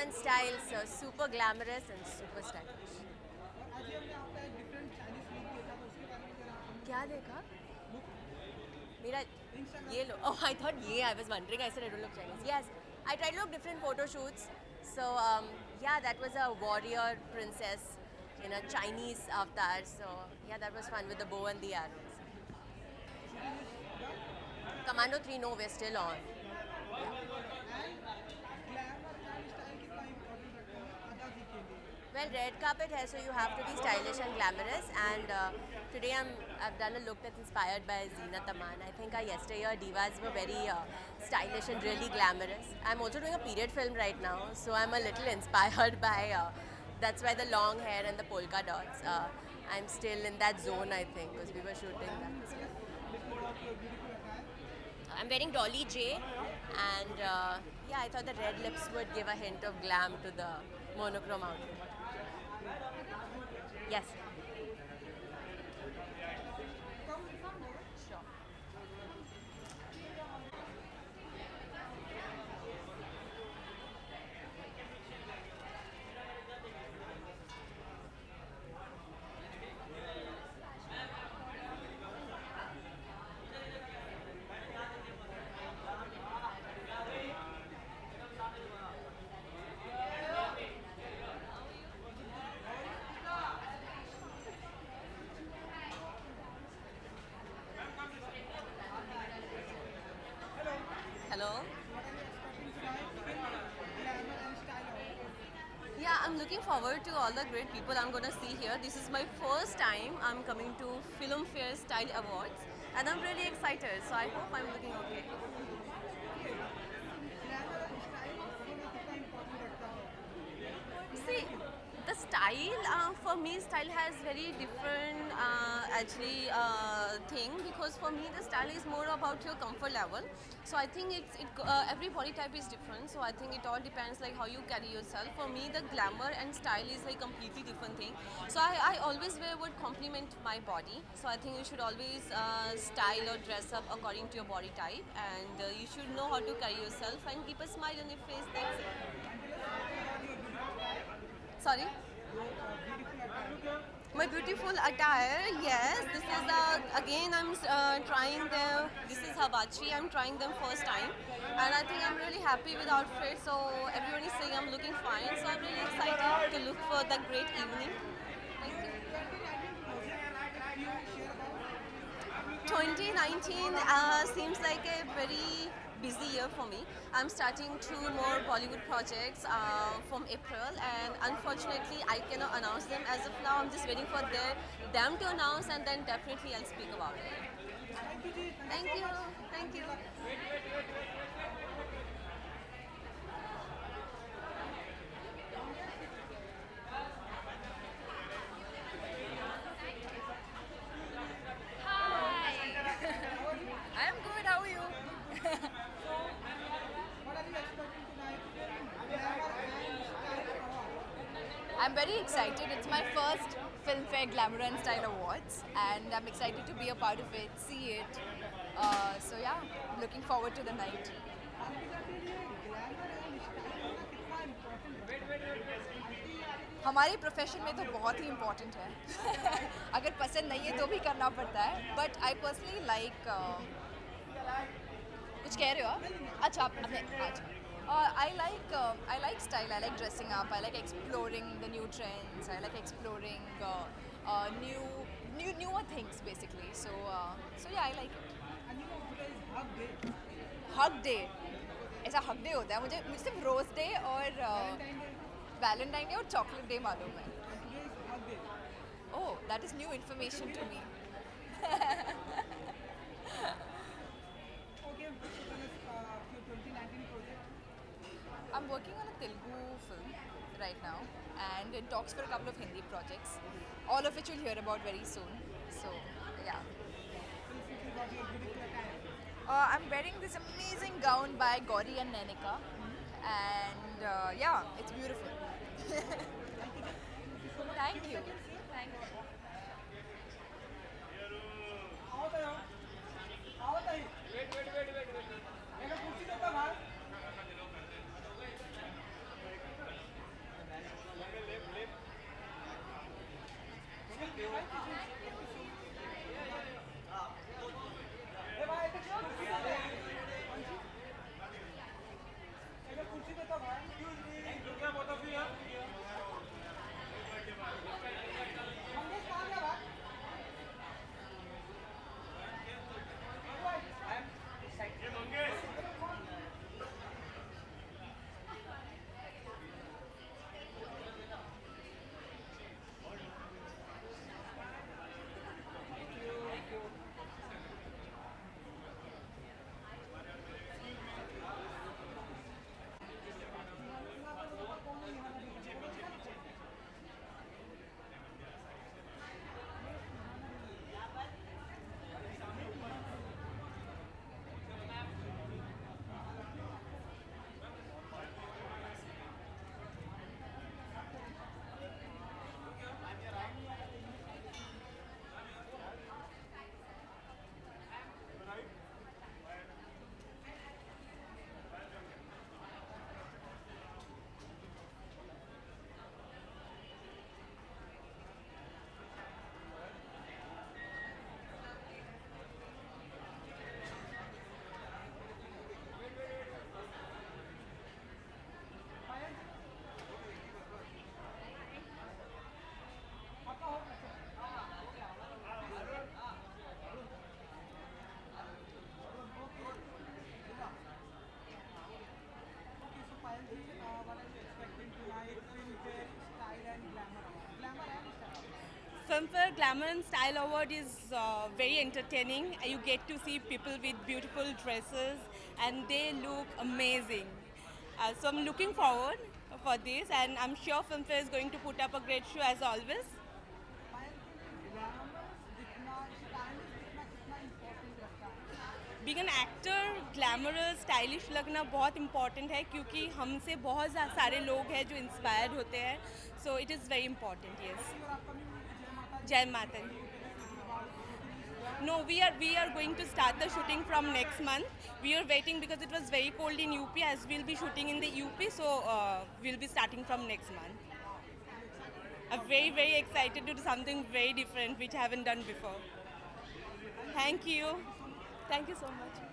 and style, so super glamorous and super stylish. क्या देखा? मेरा ये लो. Oh, I thought ये. I was wondering. I said I don't look Chinese. Yes, I tried to look different photo shoots. So yeah, that was a warrior princess in a Chinese avatar. So yeah, that was fun with the bow and the arrows. Commando 3, no, we're still on. Well, red carpet hai, so you have to be stylish and glamorous. And today I've done a look that's inspired by Zeenat Aman. I think our yesteryear divas were very stylish and really glamorous. I'm also doing a period film right now, so I'm a little inspired by. That's why the long hair and the polka dots. I'm still in that zone, I think, because we were shooting that. I'm wearing Dolly J, and yeah, I thought the red lips would give a hint of glam to the monochrome outfit. Yes. Sure. Hello. Yeah, I'm looking forward to all the great people I'm gonna see here. This is my first time I'm coming to Filmfare Style Awards, and I'm really excited. So I hope I'm looking okay. See, the style for me, style has very different actually thing, because for me the style is more about your comfort level. So I think every body type is different. So I think it all depends like how you carry yourself. For me, the glamour and style is like completely different thing. So I always wear what complement my body. So I think you should always style or dress up according to your body type, and you should know how to carry yourself and keep a smile on your face. That's it. Sorry? My beautiful attire, yes. This is again I'm trying them. This is Hibachi. I'm trying them first time, and I think I'm really happy with the outfit. So everyone is saying I'm looking fine. So I'm really excited to look for the great evening. Thank you. 2019 seems like a very busy year for me. I'm starting two more Bollywood projects from April, and unfortunately I cannot announce them as of now. I'm just waiting for them to announce, and then definitely I'll speak about it. Thank you. Thank you. Hi. I'm good. How are you? I'm very excited. It's my first Filmfare Glamour and Style Awards, and I'm excited to be a part of it, see it. So yeah, looking forward to the night. हमारे profession में तो बहुत ही important है अगर पसंद नहीं है तो भी करना पड़ता है बट आई पर्सनली लाइक कुछ कह रहे हो आप अच्छा आप अपने अच्छा I like style. I like dressing up. I like exploring the new trends. I like exploring newer things basically. So yeah, I like it. Hug day. ऐसा हक डे होता है मुझे सिर्फ रोज डे और वैलेंटाइन डे और chocolate day मालूम है oh that is new information to me I'm working on a Telugu film right now, and in talks for a couple of Hindi projects, all of which you'll hear about very soon. So, yeah. I'm wearing this amazing gown by Gauri and Nanika, and yeah, it's beautiful. Thank you. Thank you. Glamour and Style Award is very entertaining. You get to see people with beautiful dresses and they look amazing. So I'm looking forward for this, and I'm sure Filmfare is going to put up a great show as always. Being an actor glamorous stylish लगना बहुत important है, क्योंकि हमसे बहुत सारे लोग हैं जो इंस्पायर्ड होते हैं. So it is very important. Yes. जय माता दी. No, we are going to start the shooting from next month. We are waiting because it was very cold in UP, as we'll be shooting in the UP, so we'll be starting from next month. I'm very excited to do something very different which I haven't done before. Thank you. Thank you so much.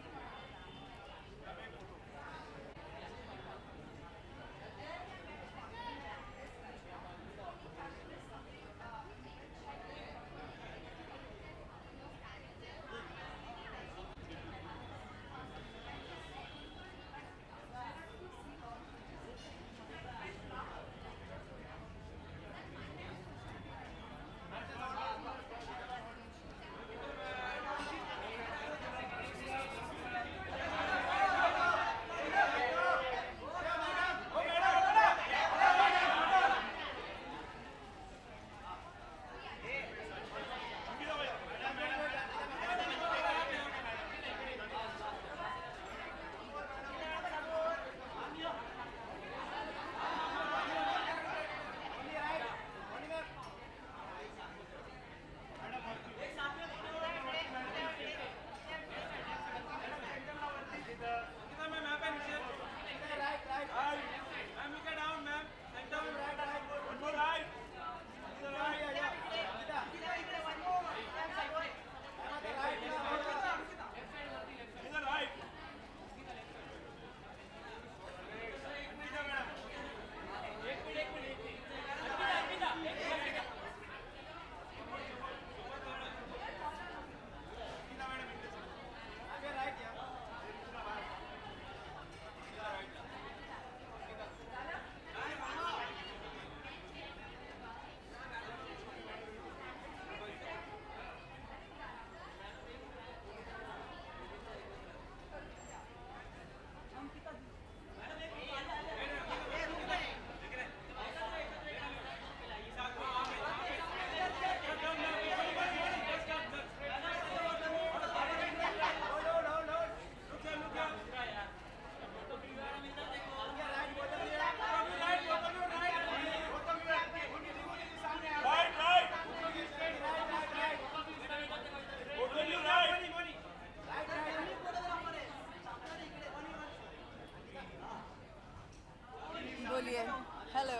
बोलिए. Hello.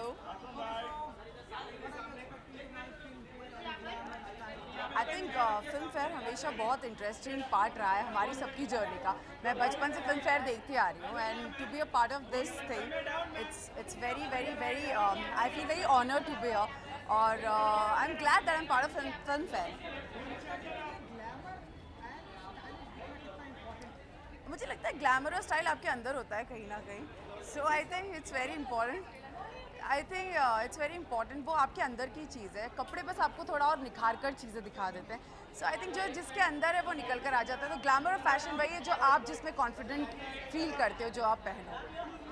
I think Filmfare हमेशा बहुत interesting part रहा है हमारी सबकी journey का. मैं बचपन से फिल्म फेयर देखती आ रही हूँ, and to be a part of this thing, it's very I feel very honoured to be here, और I am glad that I am part of Filmfare. मुझे लगता है ग्लैमर और स्टाइल आपके अंदर होता है कहीं ना कहीं. So I think it's very important. I think it's very important. वो आपके अंदर की चीज़ है. कपड़े बस आपको थोड़ा और निखार कर चीज़ें दिखा देते हैं. सो आई थिंक जो जिसके अंदर है वो निकल कर आ जाता है. तो ग्लैमर और फैशन वही है जो आप जिसमें कॉन्फिडेंट फील करते हो, जो आप पहनो.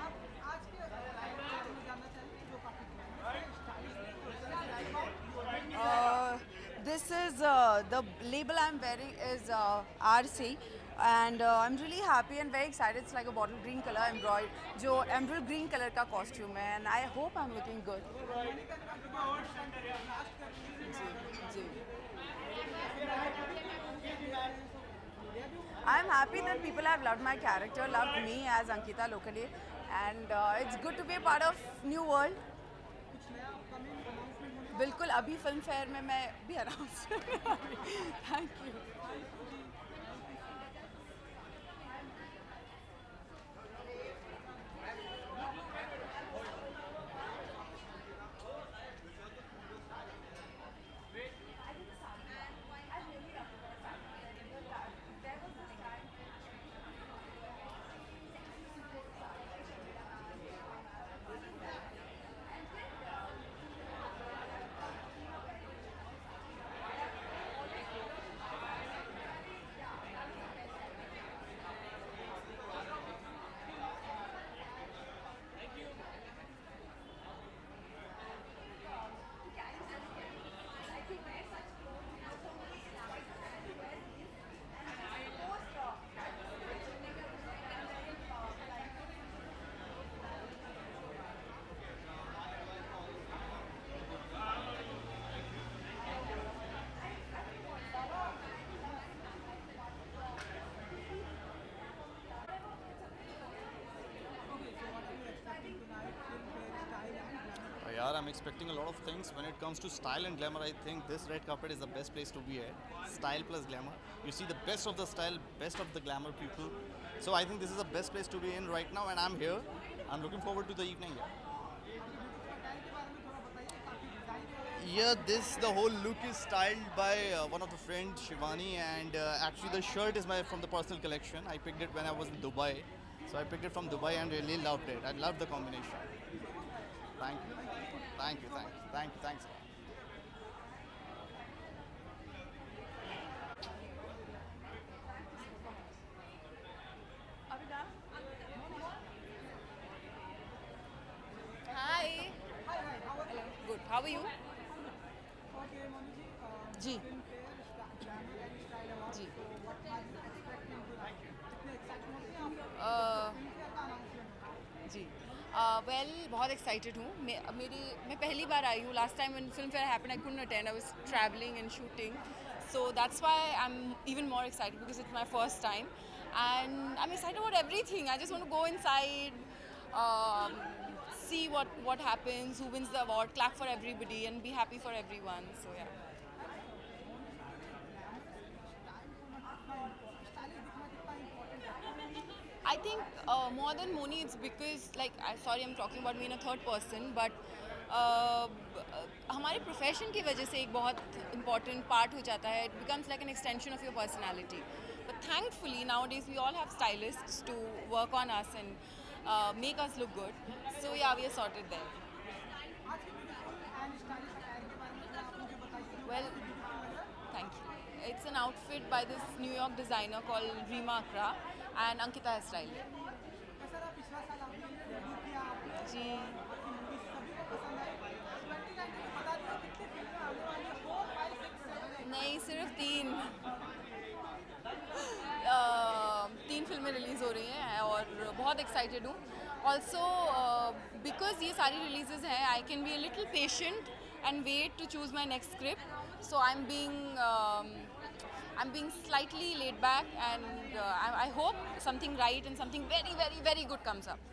This is the label I'm wearing is RC, and I'm really happy and very excited. It's like a bottle green color embroidered, जो emerald green color का costume है, and I hope I'm looking good. Ji. I'm happy that people have loved my character, loved me as Ankita locally, and it's good to be a part of new world. बिल्कुल. अभी film fair में मैं भी announce. Thank you. I'm expecting a lot of things. When it comes to style and glamour, I think this red carpet is the best place to be at. Style plus glamour. You see the best of the style, best of the glamour people. So I think this is the best place to be in right now, and I'm here. I'm looking forward to the evening. Yeah, the whole look is styled by one of the friends, Shivani, and actually the shirt is from the personal collection. I picked it when I was in Dubai. So I picked it from Dubai and really loved it. I loved the combination. Thank you. Thank you, thank you, thank you, thanks. Hi. Hello. Good. How are you? जी जी जी well बहुत excited हूँ मैं पहली बार आई हूँ. Last time when Filmfare happened I couldn't attend. I was travelling and shooting, so that's why I'm even more excited because it's my first time and I'm excited about everything. I just want to go inside, see what happens, who wins the award, clap for everybody and be happy for everyone. So yeah. I think more than Moni, it's because sorry, I'm talking about me in a third person, but हमारे profession की वजह से एक बहुत important part हो जाता है. It becomes like an extension of your personality. But thankfully nowadays we all have stylists to work on us and make us look good. So yeah, we are sorted there. Well, thank you. It's an outfit by this New York designer called Rima Akra and Ankita has styled it. जी नहीं, सिर्फ तीन फिल्में release हो रही हैं और बहुत excited हूँ. ऑल्सो बिकॉज ये सारी रिलीजेज़ हैं, I can be a little patient and wait to choose my next script. So I'm being slightly laid back and I hope something right and something very, very, very good comes up.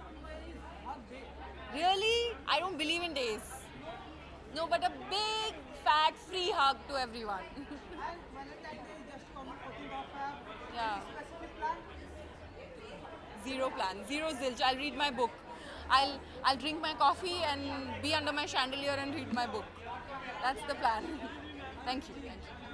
Really? I don't believe in days. No, but a big, fat, free hug to everyone. Yeah. Zero plan, zero zilch. I'll read my book. I'll drink my coffee and be under my chandelier and read my book. That's the plan. Thank you. Thank you.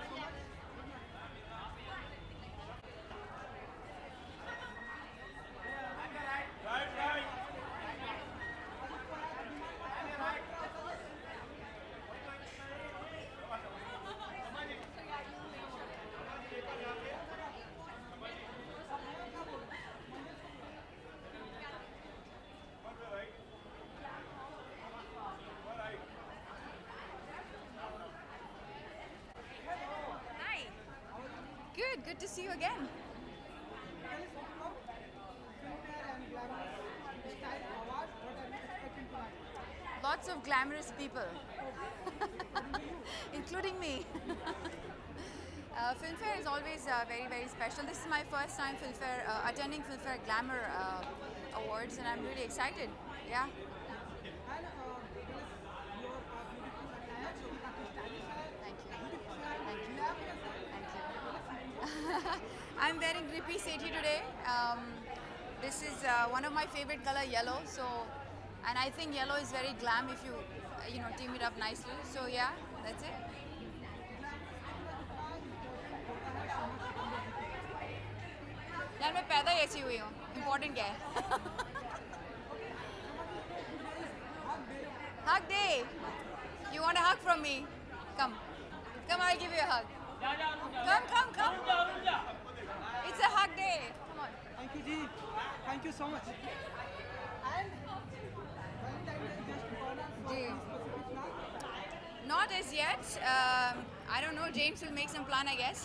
Good to see you again. Lots of glamorous people, including me. Filmfare is always very, very special. This is my first time attending Filmfare Glamour Awards, and I'm really excited. Yeah. I'm wearing Grippy Sethi today. This is one of my favorite color, yellow. So, and I think yellow is very glam if you team it up nicely. So yeah, that's it. यार मैं पैदा ही ऐसी हुई हूँ. Important क्या है? Hug day. You want a hug from me? Come, I'll give you a hug. Come. It's a hug day. Come on. Thank you, Ji. Thank you so much. And Ji. Not as yet. I don't know. James will make some plan, I guess.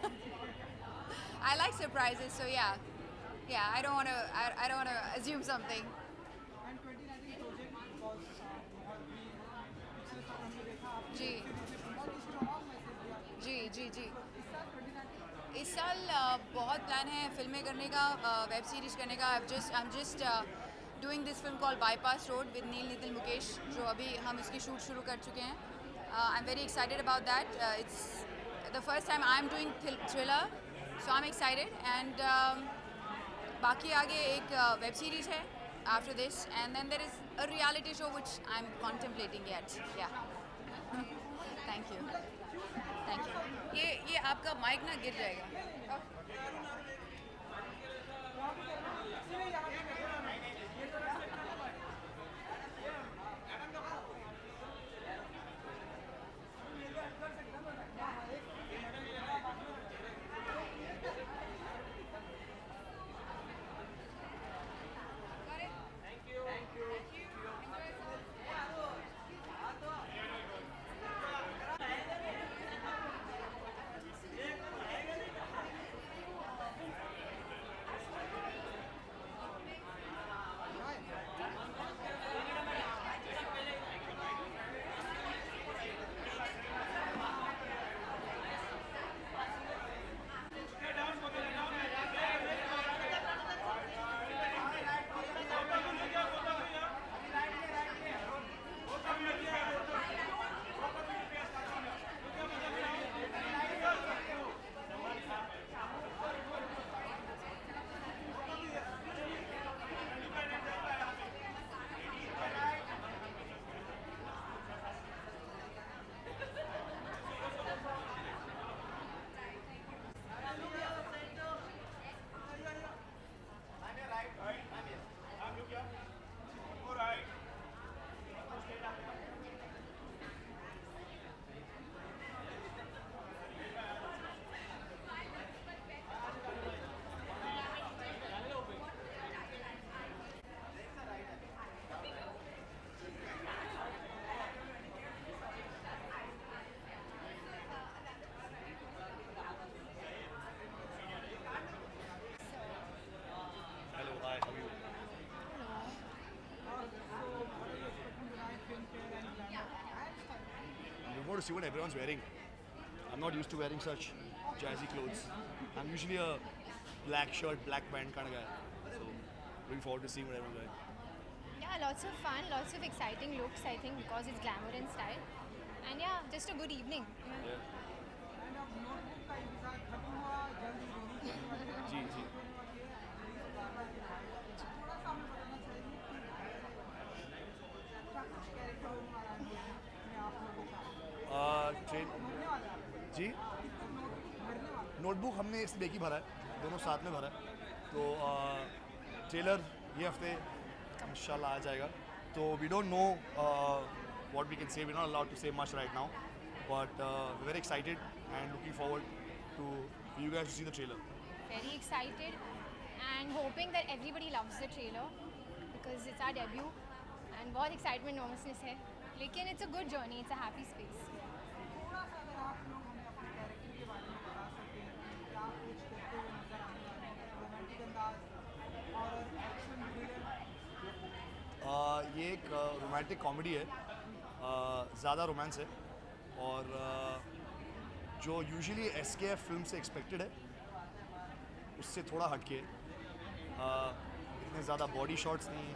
I like surprises, so yeah. I don't want to assume something. And 2019 project was जी. इस साल बहुत plan है फिल्में करने का, web series करने का. I'm just doing this film called Bypass Road with Neil Nitin Mukesh, जो अभी हम इसकी शूट शुरू कर चुके हैं. I'm very excited about that. It's the first time I'm doing thriller, so I'm excited. And बाकी आगे एक web series है after this, and then there is a reality show which I'm contemplating yet. Yeah. Thank you. Thank you. ये आपका mic ना गिर जाएगा. To see what everyone's wearing. I'm not used to wearing such jazzy clothes. I'm usually a black shirt, black pant kind of guy. So looking forward to seeing what everyone's wearing. Yeah, lots of fun, lots of exciting looks, I think, because it's glamour and style. And yeah, just a good evening. Yeah. जी जी. जी notebook हमने इस लेके भरा है, दोनों साथ में भरा है. तो ट्रेलर ये हफ्ते इंशाल्लाह आ जाएगा. तो we don't know what we can say, we not allowed to say much right now, but very excited and looking forward to you guys to see the trailer. Very excited and hoping that everybody loves the trailer because it's our debut and बहुत excitement, nervousness है. लेकिन it's a good journey, it's a happy space. ये एक romantic comedy है, ज़्यादा romance है और जो यूजुअली SKF फिल्म से एक्सपेक्टेड है उससे थोड़ा हटके. इतने ज़्यादा बॉडी शॉट्स नहीं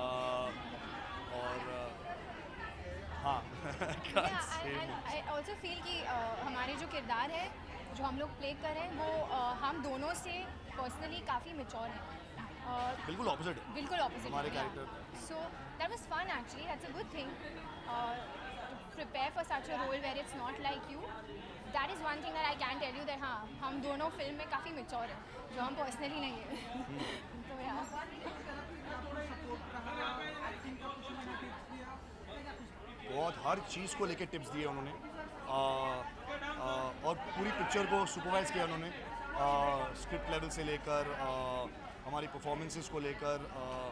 और हाँ. I also feel कि हमारे जो किरदार है जो हम लोग प्ले कर रहे हैं वो हम दोनों से पर्सनली काफ़ी मैच्योर हैं. बिल्कुल ऑपोजिट है. बिल्कुल ऑपोजिट हमारे character. So that was fun actually. That's a good thing. To prepare for such a role where it's not like you. That is one thing that I can tell you that हाँ हम दोनों film में काफ़ी mature हैं जो हम personally नहीं हैं. तो यार बहुत हर चीज़ को लेके टिप्स दिए उन्होंने और पूरी पिक्चर को सुपरवाइज किया उन्होंने. स्क्रिप्ट लेवल से लेकर हमारी परफॉर्मेंसेस को लेकर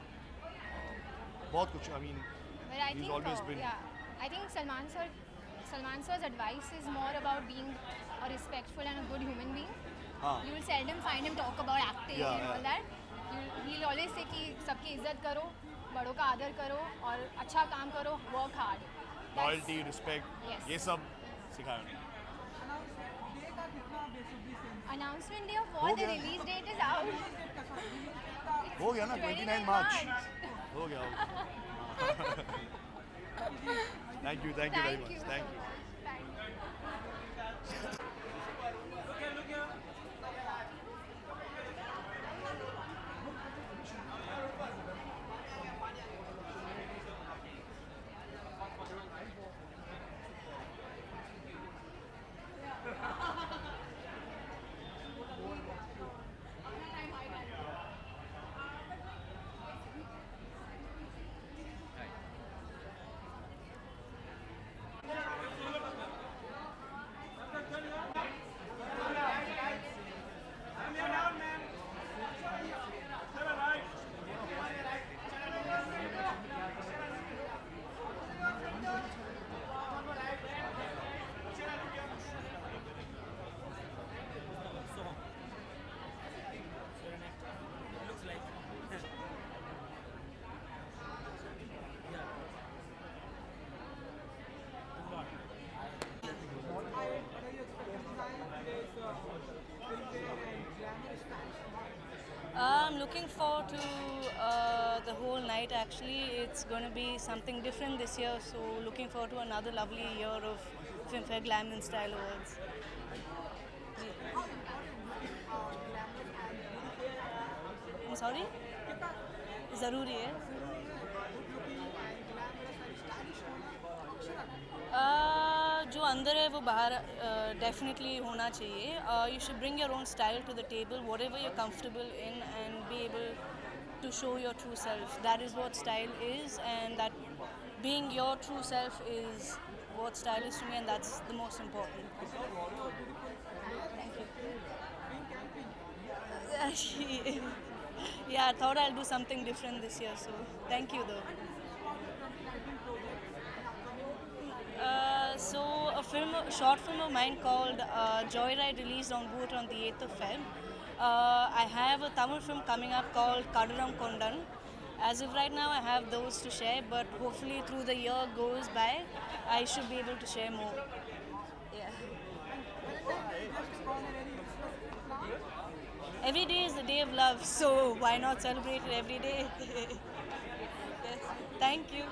बहुत कुछ. I mean, he's always been. I think Salman sir's advice is more about being a respectful and a good human being. You will seldom find him talk about acting and all that. He'll always say कि सबकी इज्जत करो, बड़ों का आदर करो और अच्छा काम करो, work hard. Loyalty, respect. Yes. ये सब सिखाया उन्होंने. Announcement day of what? The release date is out. हो गया ना 29 मार्च. हो गया thank you very much thank you I'm looking forward to the whole night. Actually, it's going to be something different this year. So, looking forward to another lovely year of Filmfare Glam and Style Awards. I'm sorry? ज़रूरी है. जो अंदर है वो बाहर definitely होना चाहिए. You should bring your own style to the table, whatever you're comfortable in, and be able to show your true self. That is what style is, and that being your true self is what style is to me, and that's the most important. Thank you. Yeah, I thought I'll do something different this year, so thank you though. So a short film of mine called Joyride released on Boot on the 8th of Feb. I have a Tamil film coming up called Kaduram Kondan. As of right now, I have those to share, but hopefully through the year goes by, I should be able to share more. Yeah. Every day is the day of love, so why not celebrate it every day? Yes. Thank you.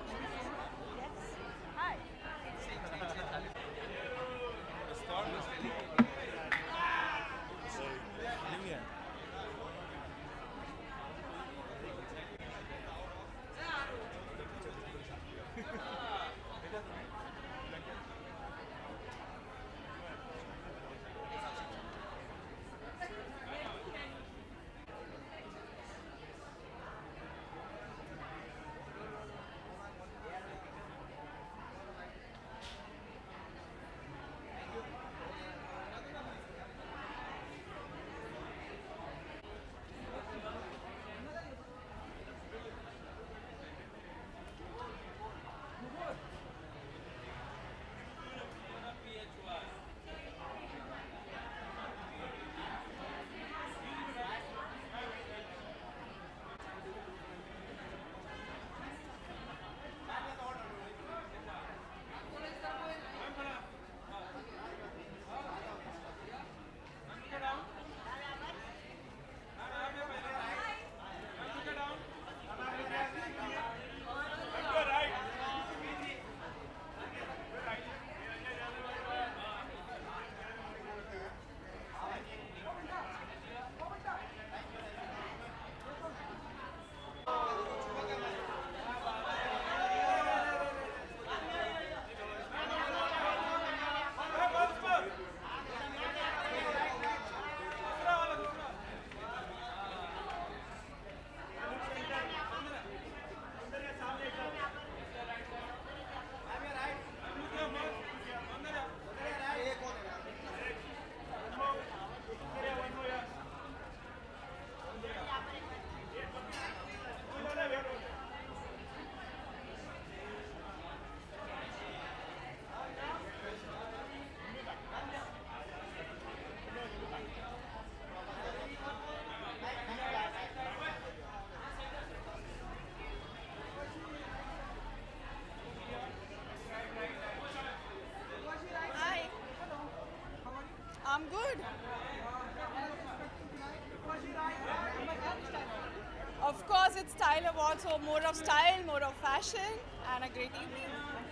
course, it's Style Awards, so more of style, more of fashion, and a great evening.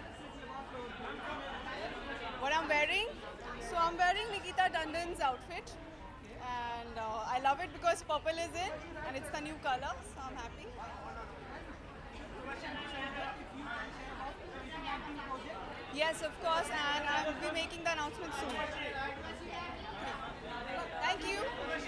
What I'm wearing? So I'm wearing Nikita Tandon's outfit, and I love it because purple is in, and it's the new color, so I'm happy. Yes, of course, and I will be making the announcement soon. Thank you.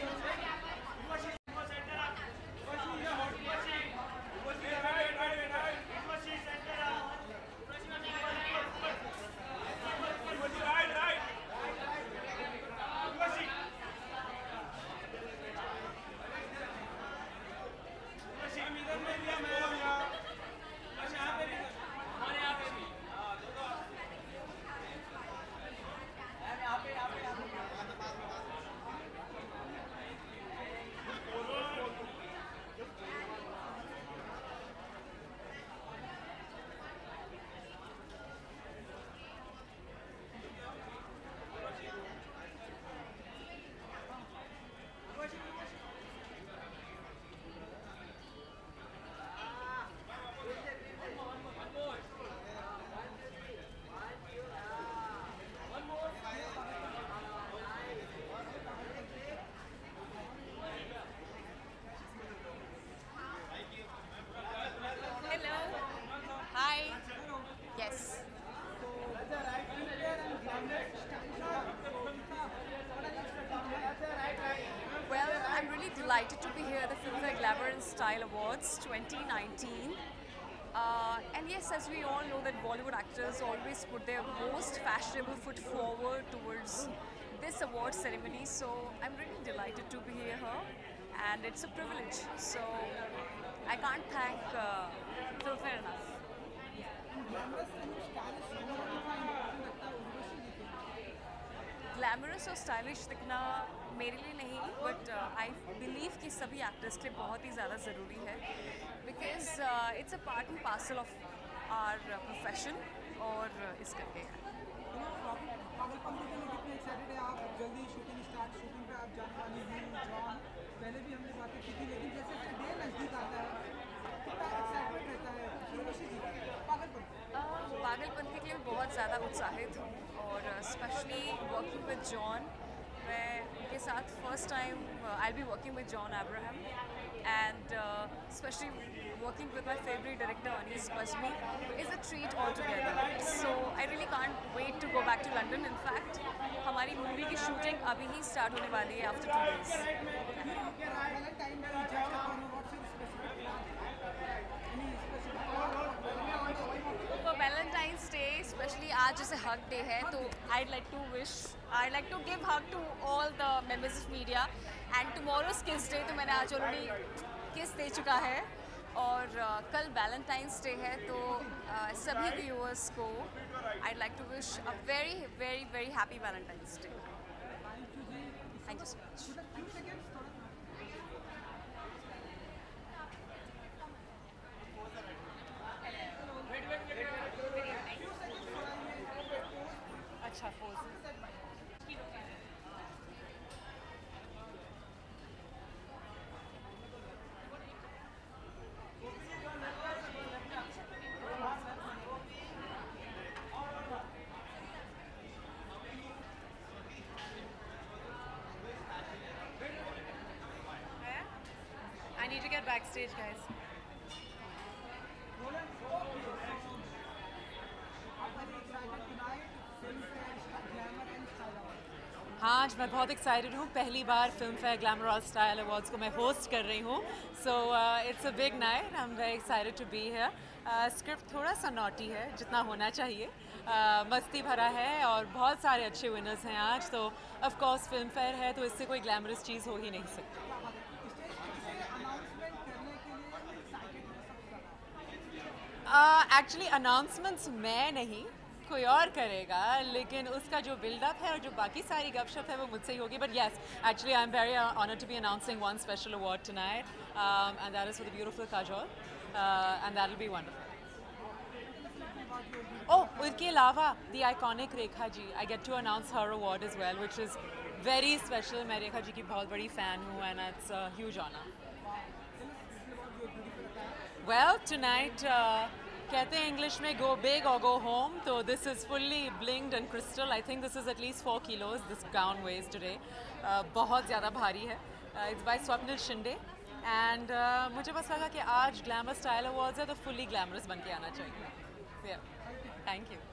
Delighted to be here at the Filmfare Glamour and Style Awards 2019. And yes, as we all know that Bollywood actors always put their most fashionable foot forward towards this award ceremony. So I'm really delighted to be here, and it's a privilege. So I can't thank Filmfare enough. Glamorous और stylish दिखना मेरे लिए नहीं, but I believe कि सभी actors के लिए बहुत ही ज़्यादा ज़रूरी है, because it's a part and parcel of our profession और इस करके जल्दी शूटिंग स्टार्ट, शूटिंग पे आप जाने वाली हैं जॉन, पहले भी हमने बातें की थी, लेकिन जैसे जैसे डे नज़दीक आता है कितना एक्साइटमेंट रहता है पागलपंथी के लिए बहुत ज़्यादा उत्साहित हूँ, और स्पेशली वर्किंग विद जॉन, मैं उनके साथ first time I will be working with John Abraham, and specially working with my favorite director Anis Bazmi is a treat altogether. So I really can't wait to go back to London. In fact, हमारी movie की shooting अभी ही start होने वाली है after 2 days. For Valentine's Day, especially आज जैसे hug day है, तो I'd like to give hug to all the members of media, and tomorrow's kiss day, तो मैंने आज already kiss दे चुका है, और कल वैलेंटाइंस डे है, तो सभी व्यूअर्स को I like to wish a very very very happy Valentine's day. Thank you so much. अच्छा I need to get backstage, guys. हाँ, आज मैं बहुत एक्साइटेड हूँ. पहली बार फिल्म फेयर ग्लैमर और स्टाइल अवार्ड्स को मैं होस्ट कर रही हूँ. So it's a big night. I am very excited to be here. Script थोड़ा सा नॉटी है, जितना होना चाहिए. मस्ती भरा है और बहुत सारे अच्छे विनर्स हैं आज. तो ऑफ कोर्स फिल्म फेयर है, तो इससे कोई ग्लैमरस चीज़ हो ही नहीं सकती. एक्चुअली अनाउंसमेंट्स मैं नहीं, कोई और करेगा, लेकिन उसका जो बिल्डअप है और जो बाकी सारी गपशप है वो मुझसे ही होगी. But yes, actually I am very honoured to be announcing one special award tonight, and that is for the beautiful Kajol, and that will be wonderful. Oh, उसके अलावा the iconic Rekha ji, I get to announce her award as well, which is very special. मैं रेखा जी की बहुत बड़ी fan हूँ, and it's a huge honour. Well, tonight, कहते हैं English में go big or go home. So this is fully blinged and crystal. I think this is at least 4 kilos. This gown weighs today. बहुत ज़्यादा भारी है. It's by Swapnil Shinde. And मुझे बस लगा कि आज Glamour Style Awards है तो fully glamorous बन के आना चाहिए. Yeah. Thank you.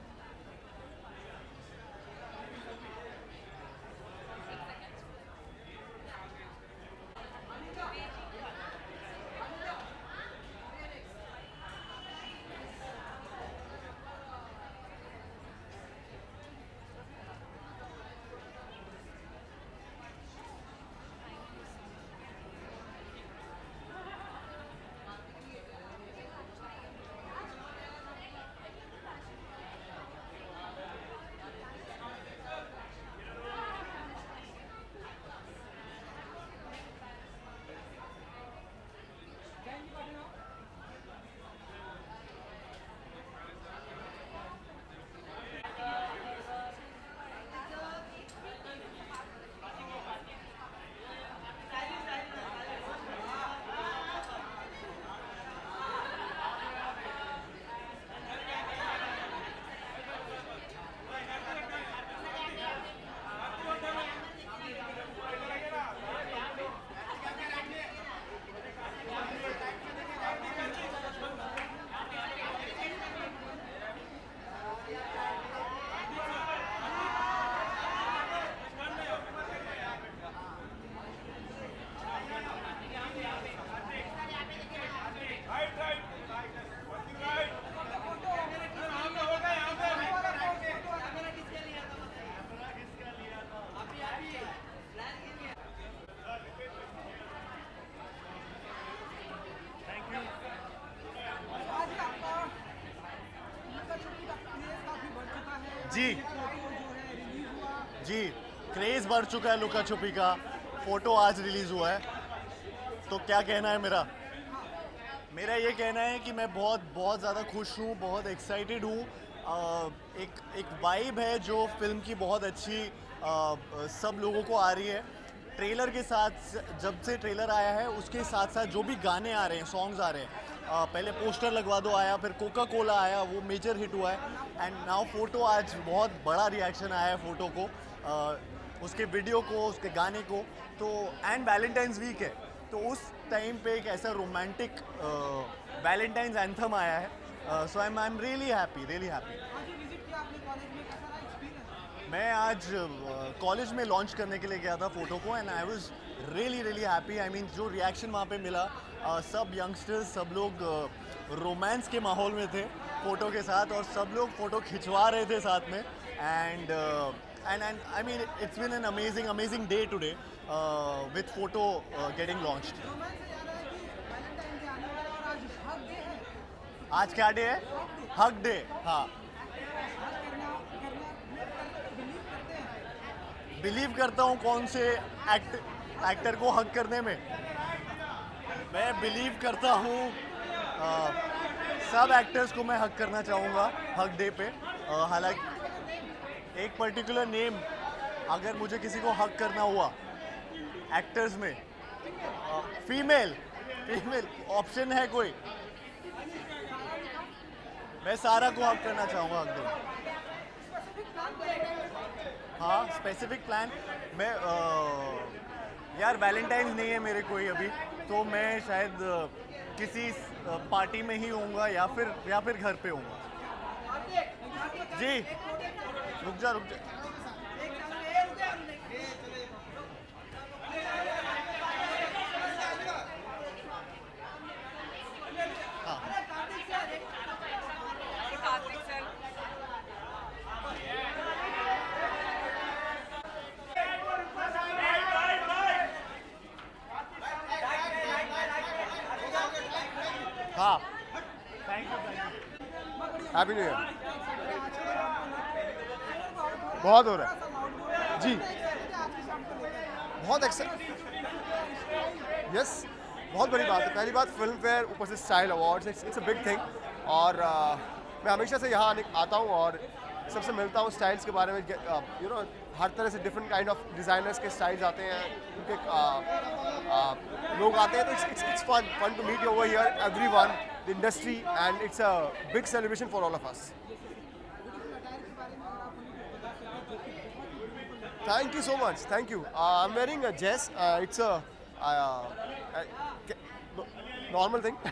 जी जी क्रेज़ बढ़ चुका है लुका छुपी का. फ़ोटो आज रिलीज़ हुआ है तो क्या कहना है मेरा ये कहना है कि मैं बहुत ज़्यादा खुश हूँ, बहुत एक्साइटेड हूँ. एक वाइब है जो फिल्म की बहुत अच्छी सब लोगों को आ रही है. ट्रेलर के साथ, जब से ट्रेलर आया है उसके साथ साथ जो भी गाने आ रहे हैं, सॉन्ग्स आ रहे हैं, पहले पोस्टर लगवा दो आया, फिर कोका कोला आया, वो मेजर हिट हुआ है. एंड नाउ फ़ोटो, आज बहुत बड़ा रिएक्शन आया है फ़ोटो को, उसके वीडियो को, उसके गाने को. तो एंड वैलेंटाइंस वीक है तो उस टाइम पे एक ऐसा रोमांटिक वैलेंटाइंस एंथम आया है. So I am really happy. मैं आज कॉलेज में लॉन्च करने के लिए गया था फ़ोटो को and I was really happy. I mean जो रिएक्शन वहाँ पे मिला, सब यंगस्टर्स, सब लोग रोमांस के माहौल में थे फ़ोटो के साथ और सब लोग फ़ोटो खिंचवा रहे थे साथ में. And I mean it's been an amazing day today with photo getting launched. आज क्या डे है? Hug day. हाँ, बिलीव करता हूँ कौन से एक्टर को हक करने में. मैं बिलीव करता हूँ सब एक्टर्स को मैं हक करना चाहूँगा हक डे पे. हालांकि एक पर्टिकुलर नेम, अगर मुझे किसी को हक करना हुआ एक्टर्स में, फीमेल ऑप्शन है कोई, मैं सारा को हक करना चाहूँगा हक डे. हाँ, स्पेसिफिक प्लान मैं यार वैलेंटाइंस नहीं है मेरे कोई अभी, तो मैं शायद किसी पार्टी में ही होऊंगा या फिर घर पे होऊंगा. जी रुक जा. हाँ, thank you. Happy new year. बहुत हो रहा है जी, बहुत यस, बहुत बड़ी बात है. पहली बात फिल्म फेयर, ऊपर से style awards, it's a big thing. और मैं हमेशा से यहाँ आता हूँ और सबसे मिलता हूँ, स्टाइल्स के बारे में यू नो हर तरह से डिफरेंट काइंड ऑफ डिज़ाइनर्स के स्टाइल्स आते हैं, उनके लोग आते हैं तो it's fun to meet over here, everyone, the industry, and it's a big celebration for all of us. Thank you so much. Thank you. I'm wearing a Jess. It's a normal thing.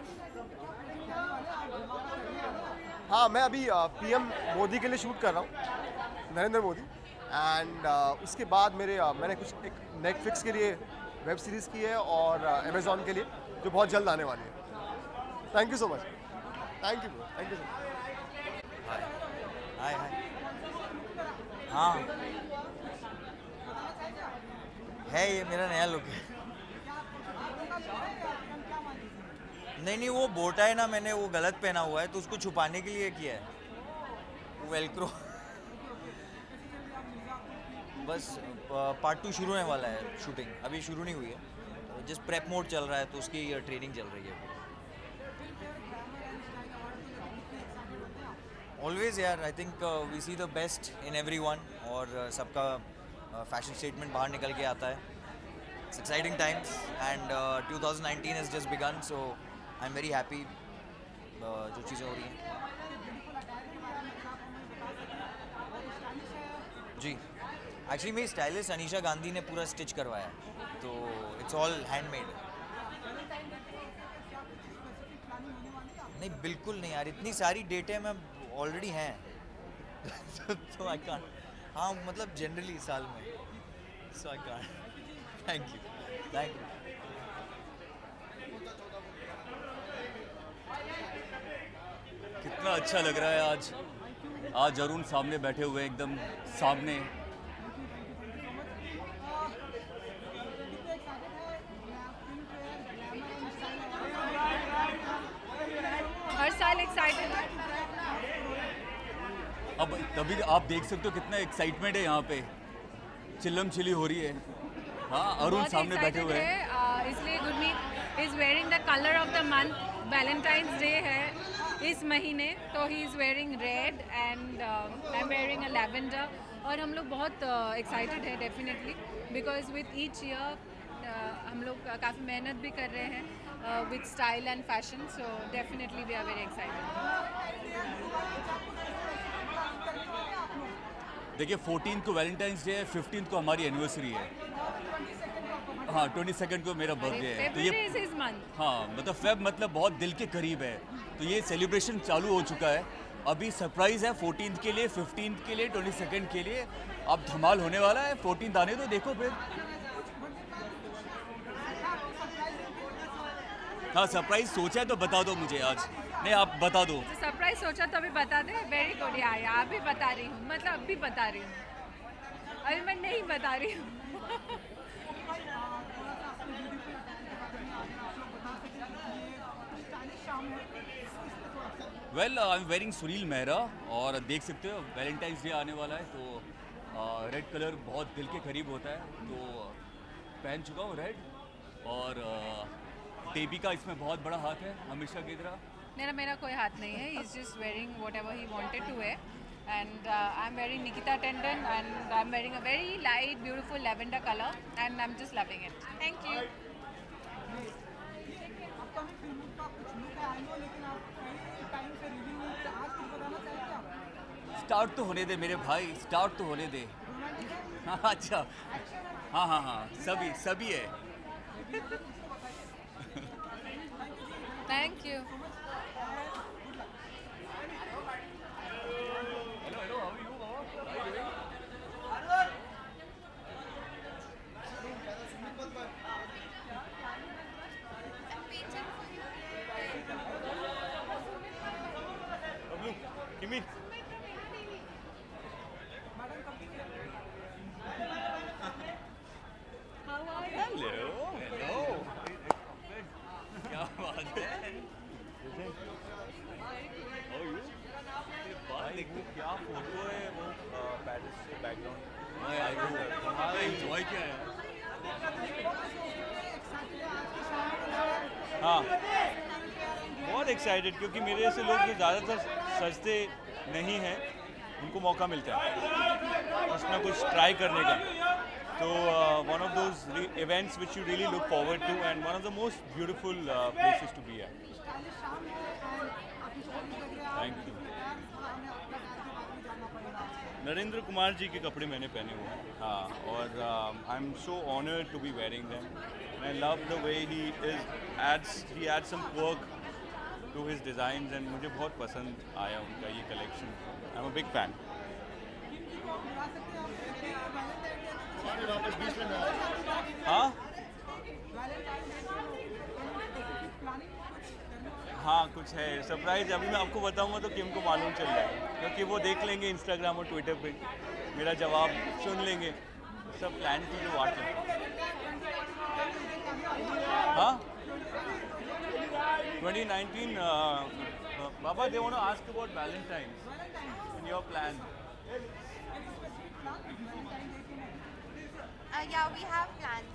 हाँ, मैं अभी PM Modi के लिए shoot कर रहा हूँ, Narendra Modi, and उसके बाद मैंने कुछ एक नेटफ्लिक्स के लिए वेब सीरीज़ की है और अमेज़ॉन के लिए जो बहुत जल्द आने वाली है। Thank you so much. Thank you so much. हाय हाँ है, ये मेरा नया लुक है। नहीं वो बोटा है ना, मैंने वो गलत पहना हुआ है तो उसको छुपाने के लिए किया है, वेलक्रो। बस पार्ट 2 शुरू होने वाला है, शूटिंग अभी शुरू नहीं हुई है, जस्ट प्रेप मोड चल रहा है तो उसकी ट्रेनिंग चल रही है। ऑलवेज यार, I think we see the best in everyone, और सबका फैशन स्टेटमेंट बाहर निकल के आता है। It's exciting times and 2019 has just begun, so I am very happy जो चीज़ें हो रही हैं। जी, एक्चुअली मेरी स्टाइलिस्ट अनीशा गांधी ने पूरा स्टिच करवाया, तो इट्स ऑल हैंडमेड। नहीं बिल्कुल नहीं यार, इतनी सारी डेटें मैं ऑलरेडी हैं तो आई कांट। हाँ मतलब जनरली साल में, so I can't. Thank you. कितना अच्छा लग रहा है आज अरुण सामने बैठे हुए एकदम सामने। हर साल एक्साइटेड है। अब तभी आप देख सकते हो कितना एक्साइटमेंट है यहाँ पे, चिल्लम चिली हो रही है। हाँ, अरुण सामने बैठे हुए हैं। इसलिए Gurmeet is wearing the colour of the month. Valentine's day है इस महीने, तो he is wearing red and I am wearing a lavender. और हम लोग बहुत एक्साइटेड है definitely, because with each year हम लोग काफ़ी मेहनत भी कर रहे हैं with style and fashion, so definitely we are very excited. देखिए 14 को वैलेंटाइंस डे है, 15 को हमारी एनिवर्सरी है। हाँ 22 को मेरा बर्थडे है, तो ये हाँ मतलब फेब मतलब बहुत दिल के करीब है, तो ये सेलिब्रेशन चालू हो चुका है। अभी सरप्राइज़ है 14 के लिए, 15 के लिए, 22 के लिए। अब धमाल होने वाला है, 14 आने तो देखो फिर। हाँ सरप्राइज सोचा है तो बता दो मुझे आज। नहीं आप बता दो। सरप्राइज सोचा तो अभी बता दे। वेरी गुड यार, अभी बता रही हूँ, मतलब अभी बता रही हूँ, अभी मैं नहीं बता रही हूँ। Well I am wearing Sunil Mehra, और देख सकते हो वैलेंटाइंस डे आने वाला है, तो रेड कलर बहुत दिल के करीब होता है, तो पहन चुका हूँ रेड। और टेबी का इसमें बहुत बड़ा हाथ है, हमेशा की तरह। मेरा कोई हाथ नहीं है, he is just wearing whatever he wanted to wear, and I'm wearing Nikita Tandon, and I'm wearing a very light beautiful lavender color, and I'm just loving it. Thank you. Start तो होने दे मेरे भाई, start तो होने दे। हाँ अच्छा, हाँ सभी है। Thank you. Kimi. Hello. क्या बात है? क्या फोटो है वो पेरिस से बैकग्राउंड। एंजॉय किया है। हाँ बहुत एक्साइटेड, क्योंकि मेरे जैसे लोग जो ज़्यादातर सजते नहीं हैं उनको मौका मिलता है कुछ ना कुछ ट्राई करने का। So one of those events which you really look forward to, and one of the most beautiful places to be at. Thank you. Narendra Kumar ji के कपड़े मैंने पहने हुए हैं, हाँ, और I am so honoured to be wearing them. I love the way he adds some quirk to his designs, and मुझे बहुत पसंद आया उनका ये collection. I am a big fan. हाँ हाँ, कुछ है सरप्राइज. अभी मैं आपको बताऊंगा तो किम को मालूम चल जाएगा, क्योंकि वो देख लेंगे इंस्टाग्राम और ट्विटर पे, मेरा जवाब सुन लेंगे. सब प्लान की जो बात है. हाँ 2019 Baba, they want to ask about Valentine's and your plan. Yeah, we have plans.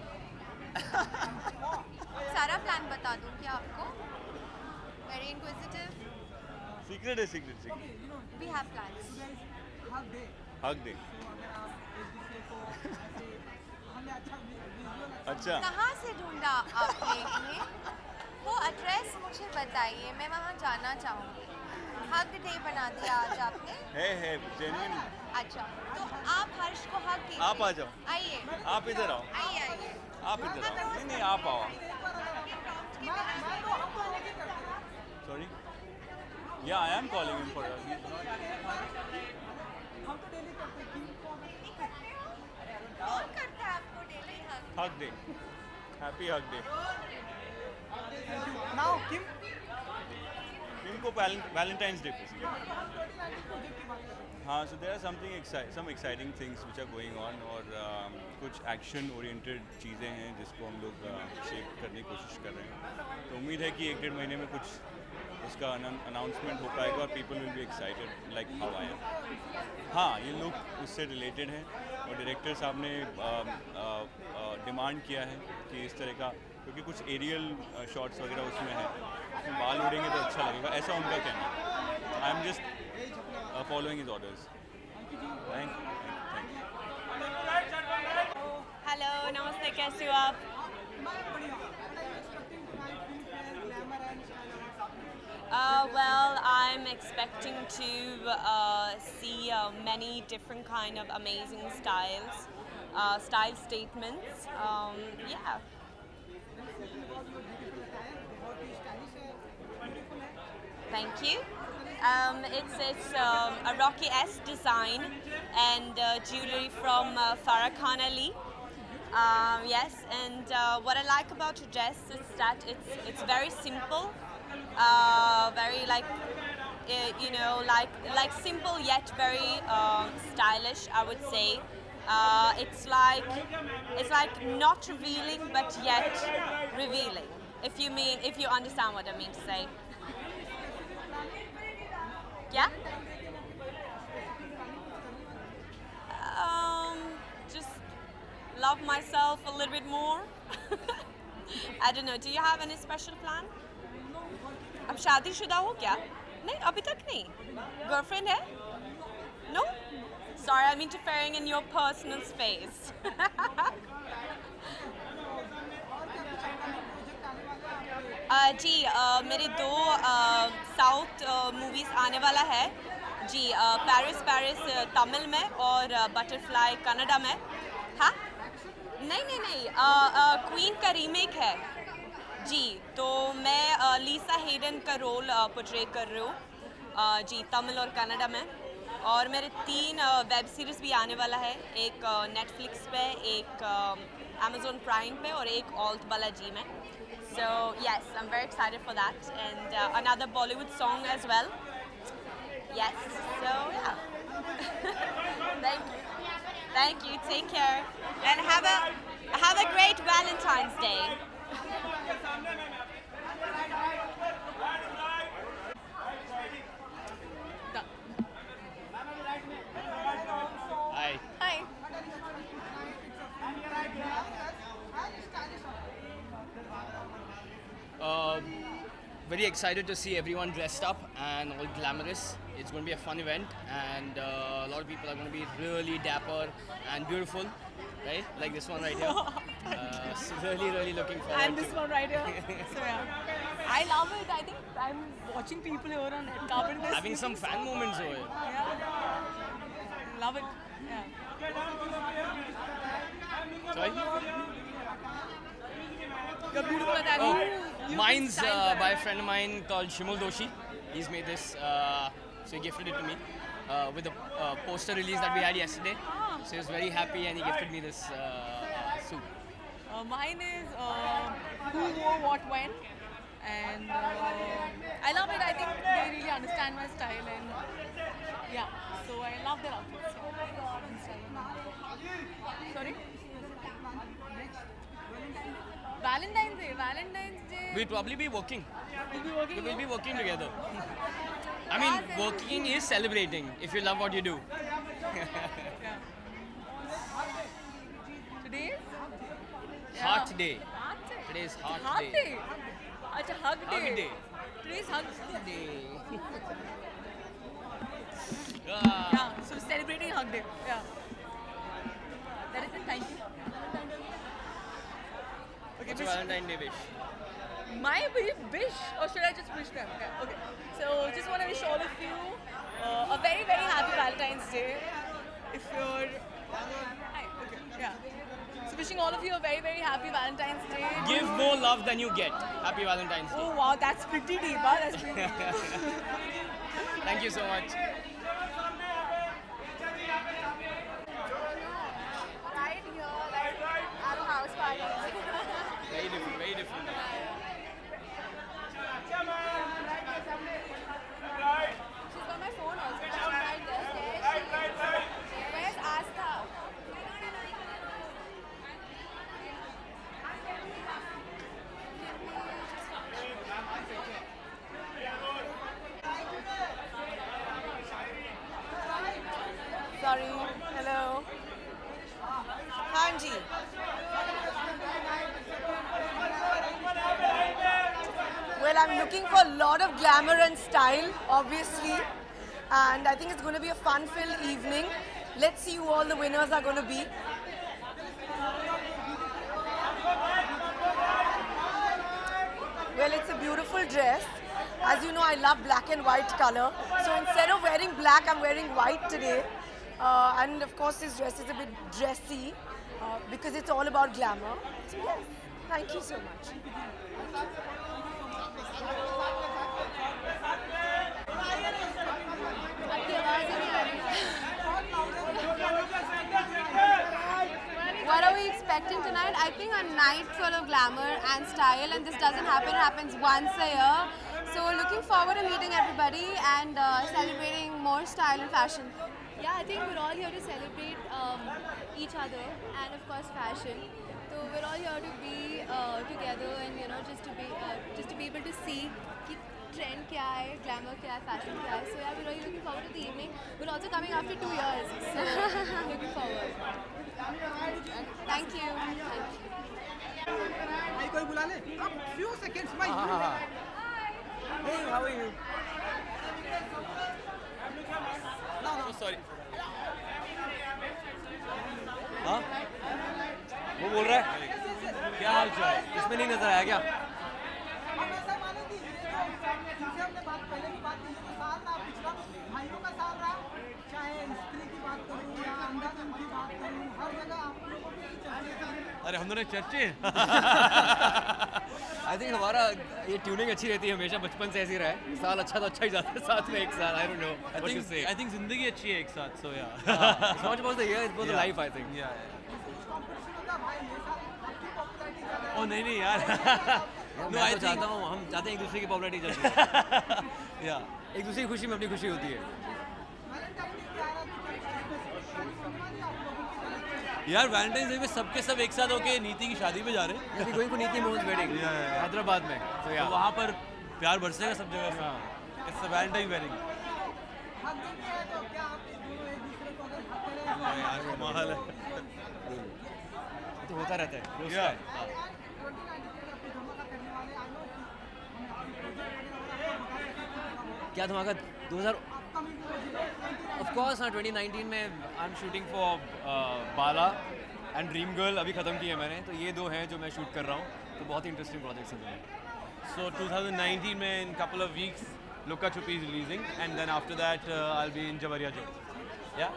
सारा प्लान बता दूं क्या आपको? Very inquisitive. Secret है, secret. We have plans. Hug day. अच्छा. कहाँ से ढूंढा आपने ये? वो एड्रेस मुझे बताइए, मैं वहाँ जाना चाहूँगी. हग डे बना दिया आज आपने? है जेन्युइन. अच्छा, तो आप हर्ष को हग कीजिए. आप आ जाओ. आइए. आप इधर आओ. आइए. आप इधर आओ. नहीं आप आओ. Sorry? Yeah, I am calling him for her. He's not. Hug day. Happy hug day. Now, Kim. Kim को Valentine's Day पे. हाँ, so there are some exciting things which are going on, और कुछ action oriented चीज़ें हैं जिसको हम लोग शेप करने की कोशिश कर रहे हैं. तो उम्मीद है कि 1-1.5 महीने में कुछ उसका अनाउंसमेंट हो पाएगा और people will be excited like how I am. हाँ, ये लुक उससे रिलेटेड है और डायरेक्टर साहब ने डिमांड किया है कि इस तरह का, क्योंकि कुछ एरियल शॉट्स वगैरह उसमें है, उसमें बाल उड़ेंगे तो अच्छा लगेगा, ऐसा उनका कहना है. I am just following his orders. Thank you. Hello, नमस्ते, कैसे हो आप? Well, I'm expecting to see many different kind of amazing styles, style statements. Yeah. Thank you. It's a Rocky-esque design and jewelry from Farah Khan Ali. Yes, and what I like about your dress is that it's very simple. Very like like simple yet very stylish, I would say. It's like not revealing but yet revealing, if you understand what I mean to say. Yeah. Just love myself a little bit more. I don't know, do you have any special plan? अब शादीशुदा हो क्या? नहीं, अभी तक नहीं. Girlfriend है? No? Sorry, I'm interfering in your personal space. जी, मेरे 2 साउथ मूवीज़ आने वाला है जी. पेरिस तमिल में और बटरफ्लाई कन्नड़ा में. हाँ? नहीं. क्वीन का रीमेक है जी. तो मैं लीसा हेडन का रोल पोर्ट्रे कर रही हूँ जी, तमिल और कन्नड़ा में. और मेरे 3 वेब सीरीज़ भी आने वाला है, एक नेटफ्लिक्स पे, एक Amazon प्राइम पे और एक ऑल्ट बालाजी में. So yes, I'm very excited for that, and another Bollywood song as well. Yes, so yeah. Thank you. Take care, and have a great Valentine's Day. Hi. Very excited to see everyone dressed up and all glamorous. It's going to be a fun event, and a lot of people are going to be really dapper and beautiful. right? Like this one right here. So really looking forward. And this one right here. So yeah, I love it. I think I'm watching people here on Carpenter. Having some fan moments over here. Yeah. Love it. Yeah. Sorry? You're beautiful at that. Mine's by a friend of mine called Shimul Doshi. He's made this, so he gifted it to me with the poster release that we had yesterday. So he was very happy and he gifted me this suit. Mine is Who Wore What When, and I love it. I think they really understand my style, and yeah, so I love their outfits. Sorry? Valentine's Day. We'll probably be working. We'll be working. We will be working together. I mean, working is celebrating if you love what you do. Today is? Heart Day. Today is Heart Day. Acha, Hug Day. Hug Day. Today is Hug Day. Yeah, so celebrating Hug Day. Yeah. That is it. Thank you. What's your Valentine's Day wish? My wish, or should I just wish them? Okay. So just want to wish all of you a very, very happy Valentine's Day. If you're... Hi. Okay. Yeah. So wishing all of you a very, very happy Valentine's Day. Give more love than you get. Happy Valentine's Day. Oh wow, that's pretty deep. Huh? That's pretty deep. Thank you so much. Right here, like at a house party. Very different, very different. She's got my phone also. She's right there. Where's Astha? Sorry. Hello. Hanji. Well, I'm looking for a lot of glamour and style, obviously. And I think it's going to be a fun-filled evening. Let's see who all the winners are going to be. Well, it's a beautiful dress. As you know, I love black and white color. So instead of wearing black, I'm wearing white today. And of course, this dress is a bit dressy because it's all about glamour. So yes, thank you so much. What are we expecting tonight? I think a night full of glamour and style, and this doesn't happen, it happens once a year. So we're looking forward to meeting everybody and celebrating more style and fashion. Yeah, I think we're all here to celebrate each other and of course fashion. So we're all here to be together and just to be able to see कि trend क्या है, glamour क्या है, fashion क्या है. So yeah, we're really looking forward to the evening. We're also coming after 2 years, so looking forward. Thank you. भाई कोई बुला ले? Few seconds, भाई. Hey, how are you? Oh, sorry. हाँ? वो बोल रहा है? क्या हाल चाल? इसमें नहीं नजर आया क्या? अरे हम दोनों चर्चे आई थिंक हमारा ये ट्यूनिंग अच्छी रहती है हमेशा बचपन से ऐसी रहा है साल अच्छा तो अच्छा ही जाता है साथ में एक साल I don't know I think जिंदगी अच्छी है एक साथ so yeah it's not about the year it's about the life I think oh नहीं यार नो आई चाहता हूँ हम चाहते हैं एक दूसरे की पॉपुलैरिटी चलती या एक दूसरे की खुशी में अपनी खुशी होती है यार वैलेंटाइंस डे पे सबके सब एक साथ होके नीति की शादी पे जा रहे हैं अभी कोई को नीति मोहन वेडिंग हैदराबाद में तो वहाँ पर प्यार बरसेगा सब जगह पे इट्स अ वैलेंटाइन वेडिंग यार कमाल है तो होता रहता है रोज का है क्या धमाका 2000 ऑफ कोर्स हाँ 2019 में I am shooting for Bala and Dream Girl अभी ख़त्म की है मैंने, तो ये 2 हैं जो मैं शूट कर रहा हूँ, तो बहुत ही इंटरेस्टिंग प्रोजेक्ट्स हैं। So 2019 में in couple of weeks Lukka Chupi is releasing, and then after that I'll be in Jawariya Joe. Yeah.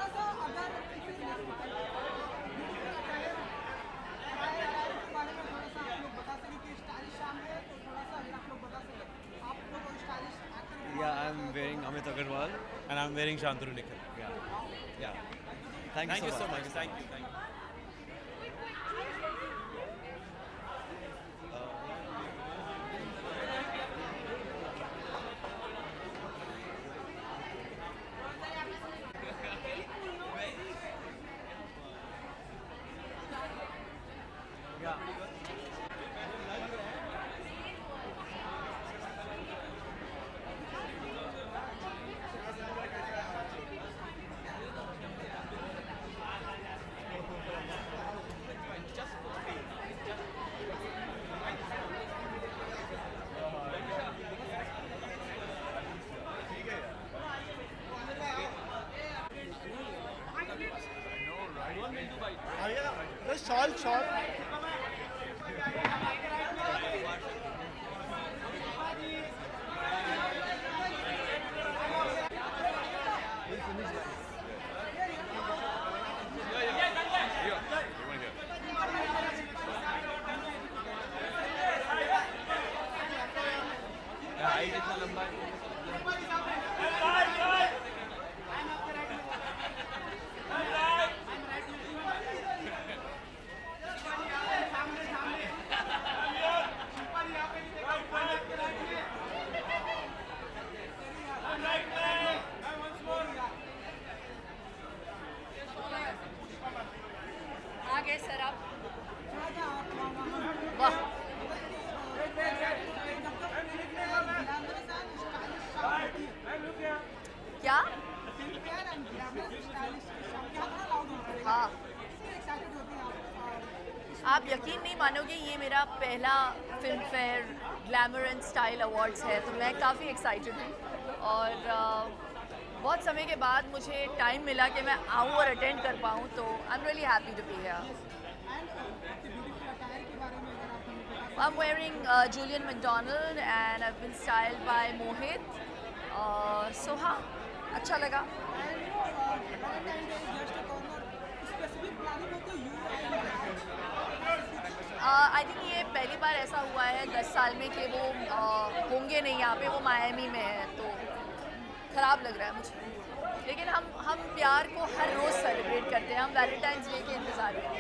Yeah, I'm wearing Amit Agarwal and I'm wearing Shantanu Nikhil. Yeah. Thank you so much. Thank you. Shawl. क्या? हाँ, आप यकीन नहीं मानोगे, ये मेरा पहला Filmfare glamour and style awards है, तो मैं काफ़ी एक्साइटेड हूँ और बहुत समय के बाद मुझे टाइम मिला कि मैं आऊँ और अटेंड कर पाऊँ, तो I am really happy to be here. I'm wearing Julian McDonald and I've been styled by Mohit. So हाँ, अच्छा लगा। आई थिंक ये पहली बार ऐसा हुआ है 10 साल में कि वो होंगे नहीं यहाँ पे, वो मायामी में है, तो ख़राब लग रहा है मुझे। लेकिन हम प्यार को हर रोज़ सेलिब्रेट करते हैं, हम वैलेंटाइंस डे के इंतज़ार में।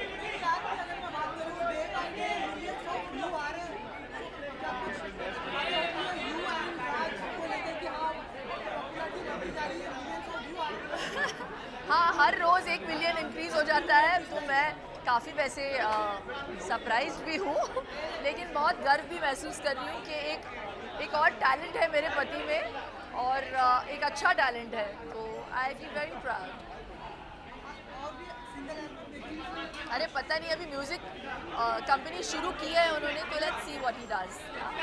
हाँ, हर रोज़ 1 मिलियन इंक्रीज़ हो जाता है, तो मैं काफ़ी वैसे सरप्राइज भी हूँ, लेकिन बहुत गर्व भी महसूस कर रही हूँ कि एक और टैलेंट है मेरे पति में और एक अच्छा टैलेंट है, तो आई फील वेरी प्राउड। अरे पता नहीं, अभी म्यूज़िक कंपनी शुरू की है उन्होंने, तो let's see what he does.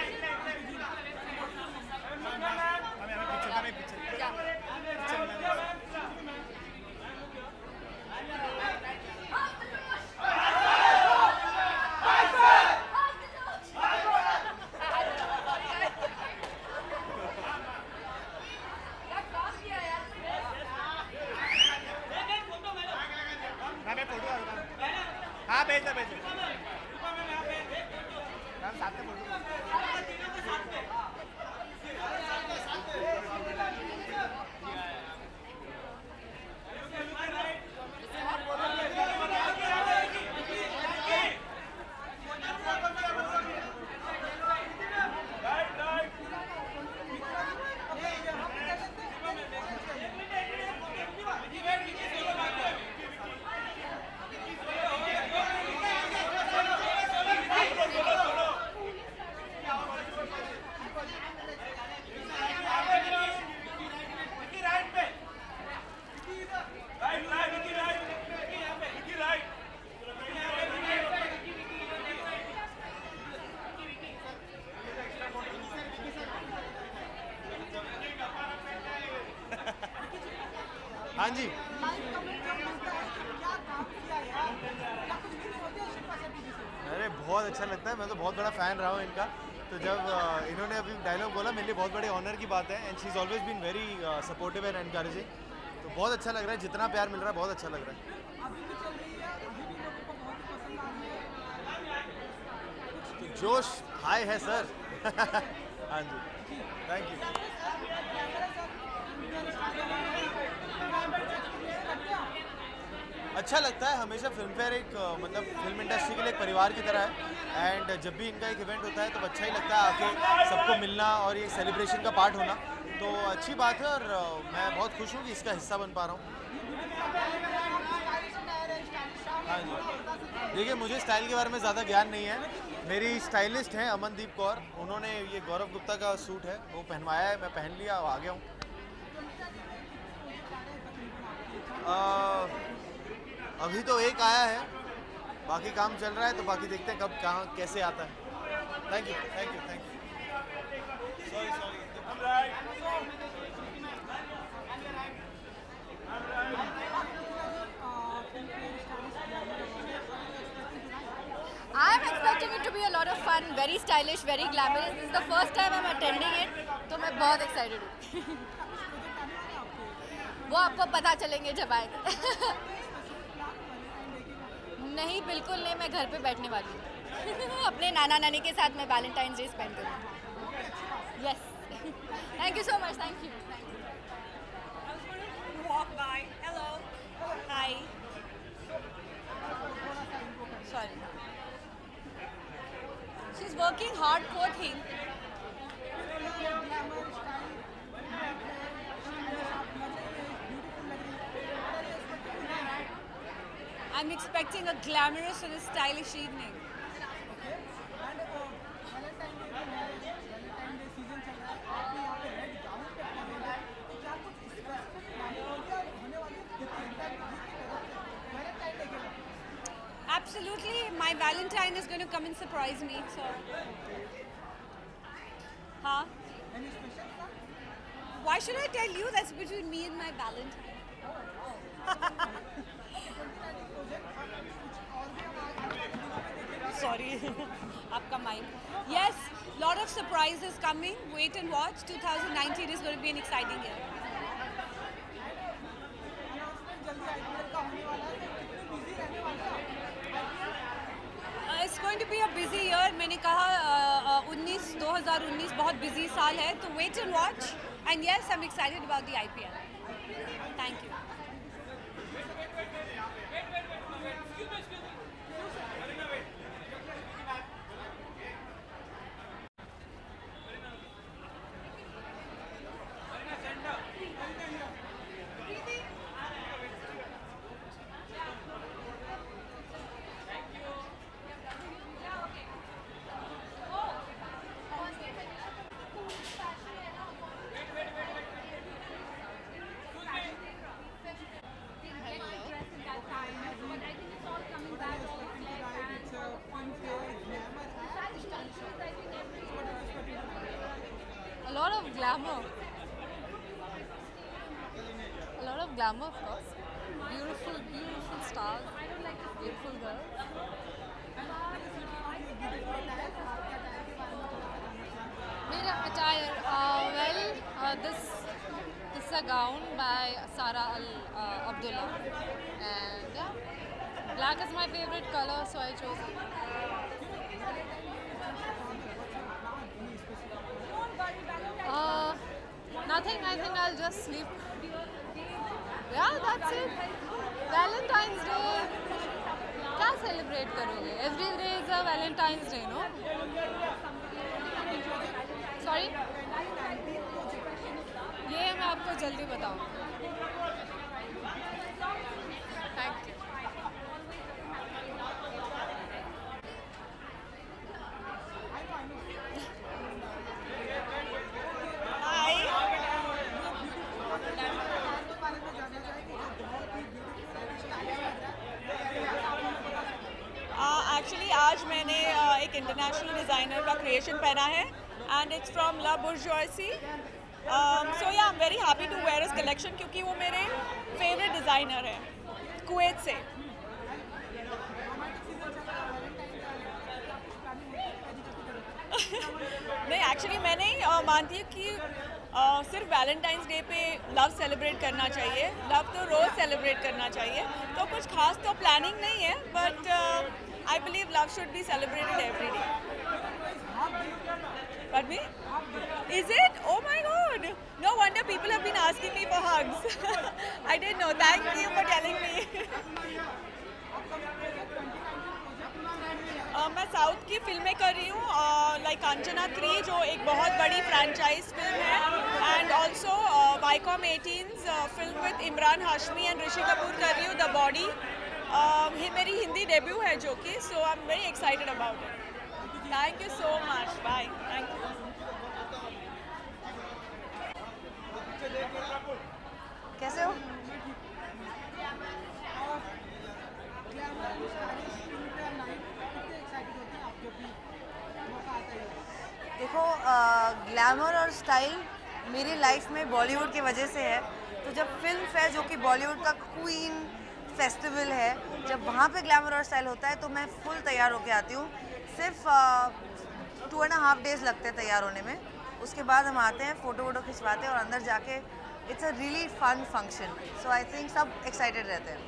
हाँ भेज दो मैम, साथ में हाँ जी। है, मैं तो बहुत बड़ा फ़ैन रहा हूँ इनका। तो जब इन्होंने अभी डायलॉग बोला मेरे लिए बहुत बड़े ऑनर की बात है। And she is always been very supportive and encouraging. तो बहुत अच्छा लग रहा है, जितना प्यार मिल रहा है बहुत अच्छा लग रहा है। तो जोश हाई है सर। हाँ जी, थैंक यू। अच्छा लगता है हमेशा। फिल्म फेयर एक मतलब फिल्म इंडस्ट्री के लिए एक परिवार की तरह है। एंड जब भी इनका एक इवेंट होता है तो अच्छा ही लगता है आके सबको मिलना और ये सेलिब्रेशन का पार्ट होना। तो अच्छी बात है और मैं बहुत खुश हूँ कि इसका हिस्सा बन पा रहा हूँ। हाँ जी, देखिए मुझे स्टाइल के बारे में ज़्यादा ज्ञान नहीं है। मेरी स्टाइलिस्ट हैं अमनदीप कौर, उन्होंने ये गौरव गुप्ता का सूट है वो पहनवाया है, मैं पहन लिया आ गया हूँ। अभी तो एक आया है, बाकी काम चल रहा है, तो बाकी देखते हैं कब कहाँ कैसे आता है। Thank you thank you thank you. I'm expecting it to be a lot of fun, very stylish, very glamorous. This is the first time I'm attending it, तो मैं बहुत excited हूँ। वो आपको पता चलेंगे जब आएंगे। नहीं, बिल्कुल नहीं, मैं घर पे बैठने वाली हूँ। अपने नाना नानी के साथ मैं वैलेंटाइंस डे स्पेंड करूँगी। Yes. Thank you so much. Thank you. Walk by. Hello. Hi. Sorry. She's working hard, poor thing. I'm expecting a glamorous and a stylish evening. Absolutely, my Valentine is going to come and surprise me. So, huh? Why should I tell you? That's between me and my Valentine. Sorry, आपका mic. Yes, lot of surprises coming. Wait and watch. 2019 is going to be an exciting year. It's going to be a busy year. मैंने कहा 2019 बहुत busy साल है, तो wait and watch. And yes, I'm excited about the IPL. Thank you. A lot of glamour. A lot of glamour, of course. Beautiful, beautiful stars. Beautiful girls. Mera attire, this is a gown by Sara Abdullah, and yeah, black is my favorite color, so I chose it. Nothing, I think I'll just sleep. Yeah, that's it. Valentine's Day. क्या celebrate करोगे? Every day is a Valentine's Day, no? Sorry? ये मैं आपको जल्दी बताऊँ. Thank you. Actually आज मैंने एक इंटरनेशनल डिज़ाइनर का क्रिएशन पहना है and it's from La Bourjoisie. So yeah I am very happy to wear this collection क्योंकि वो मेरे फेवरेट डिज़ाइनर हैं कुवैत से। एक्चुअली मैंने मानती हूँ कि सिर्फ वैलेंटाइंस डे पे लव सेलिब्रेट करना चाहिए, लव तो रोज़ सेलिब्रेट करना चाहिए, तो कुछ खास तो प्लानिंग नहीं है, but I believe love should be celebrated every day. Pardon me? Is it? Oh my God! No wonder people have been asking me for hugs. I didn't know. Thank you for telling me. मैं south की फिल्में कर रही हूँ, like Kanchana 3 जो एक बहुत बड़ी फ्रेंचाइज फिल्म है, and also Viacom 18's film with Emraan Hashmi and Rishi Kapoor कर रही हूँ, द बॉडी. ये मेरी हिंदी डेब्यू है जो कि, so I am very excited about it. Thank you so much. Bye. Thank you. कैसे हो? देखो, ग्लैमर और स्टाइल मेरी लाइफ में बॉलीवुड की वजह से है. तो जब फिल्म फेयर जो कि बॉलीवुड का क्वीन फेस्टिवल है, जब वहाँ पे ग्लैमर और स्टाइल होता है तो मैं फुल तैयार होके आती हूँ. सिर्फ 2.5 days लगते हैं तैयार होने में. उसके बाद हम आते हैं, फ़ोटो वोटो खिंचवाते हैं और अंदर जाके it's a really fun function. So I think सब एक्साइटेड रहते हैं.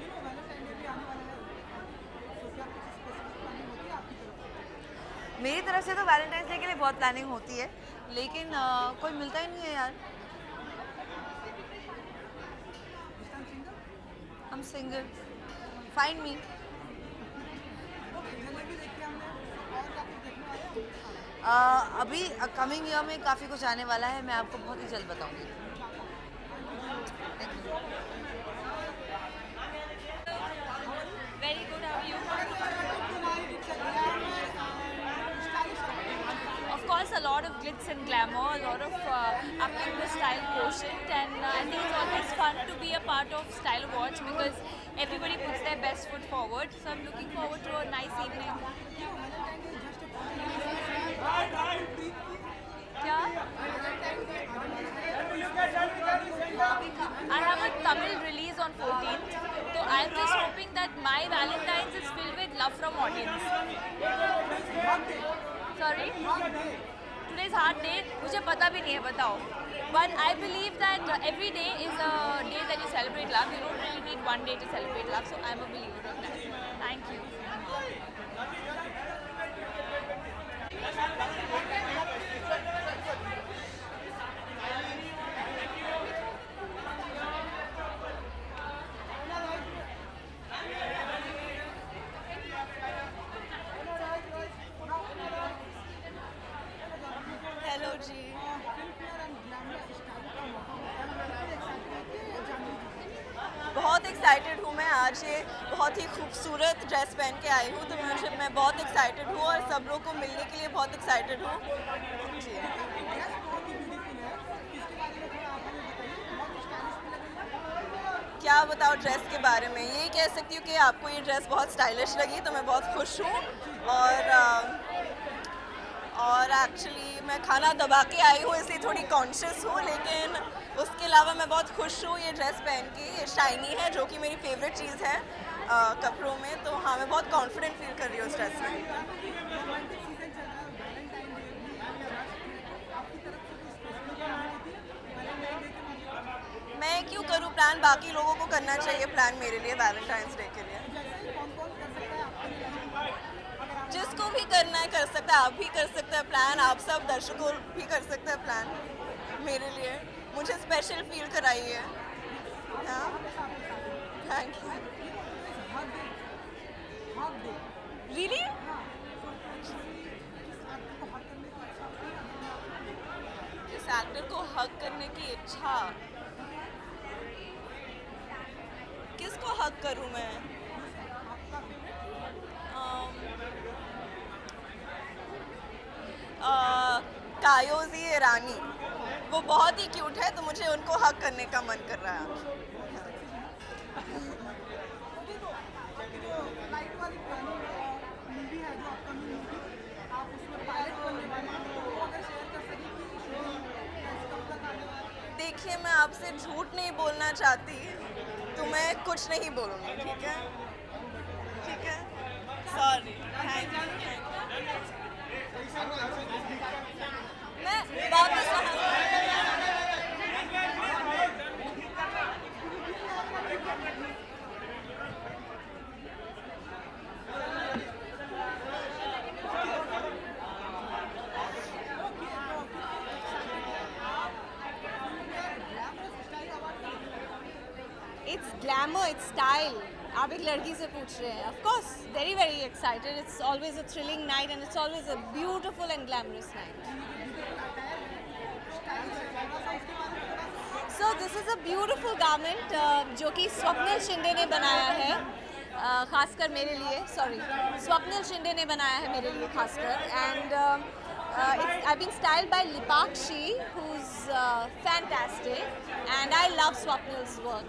मेरी तरफ से तो वैलेंटाइंस डे के लिए बहुत प्लानिंग होती है, लेकिन कोई मिलता ही नहीं है यार. I'm single. Find me. अभी कमिंग ईयर में काफ़ी कुछ आने वाला है, मैं आपको बहुत ही जल्द बताऊंगी. Very good. How are you? Of course, a lot of glitz and glamour, a lot of upping the style quotient, and I think it's always fun to be a part of Style Awards because everybody puts their best foot forward. So I'm looking forward to a nice evening. Yeah. I have a Tamil release on 14th, so I'm just hoping that my Valentine's is filled with love from audience. Sorry? Today's hard day. मुझे पता भी नहीं है, बताओ. But I believe that every day is a day that you celebrate love. You don't really need one day to celebrate love. So I'm a believer of that. Thank you. Hello जी. बहुत excited हूँ मैं. आज ये बहुत ही खूबसूरत dress पहन के आई हूँ, तो मैं बहुत एक्साइटेड हूँ और सब लोग को मिलने के लिए बहुत एक्साइटेड हूँ. जी. क्या बताओ ड्रेस के बारे में. यही कह सकती हूँ कि आपको ये ड्रेस बहुत स्टाइलिश लगी, तो मैं बहुत खुश हूँ. और एक्चुअली मैं खाना दबा के आई हूँ, इसलिए थोड़ी कॉन्शियस हूँ, लेकिन उसके अलावा मैं बहुत खुश हूँ ये ड्रेस पहन के. ये शाइनी है जो कि मेरी फेवरेट चीज़ है कपड़ों में, तो हाँ मैं बहुत कॉन्फिडेंट फील कर रही हूँ उस ड्रेस में. मैं क्यों करूँ प्लान, बाकी लोगों को करना चाहिए प्लान मेरे लिए वैलेंटाइंस डे के लिए. जिसको भी करना है कर सकता है. आप भी कर सकते हैं प्लान, आप सब दर्शकों भी कर सकते हैं प्लान मेरे लिए. मुझे स्पेशल फील कराइए. हाँ, थैंक यू. रियली? जिस एक्टर को हक करने की इच्छा, किसको हक करूँ मैं? कायोजी ईरानी, वो बहुत ही क्यूट है, तो मुझे उनको हक करने का मन कर रहा है. देखिए, मैं आपसे झूठ नहीं बोलना चाहती, तो मैं कुछ नहीं बोलूँगी. ठीक है, ठीक है. सॉरी. Thank you. मैं glamour, it's style. आप एक लड़की से पूछ रहे हैं. Of course, very very excited. It's always a thrilling night and it's always a beautiful and glamorous night. So this is a beautiful garment जो कि स्वप्निल शिंदे ने बनाया है, खासकर मेरे लिए. Sorry, स्वप्निल शिंदे ने बनाया है मेरे लिए खासकर. And I've been styled by Lipakshi, who's fantastic, and I love Swapnil's work.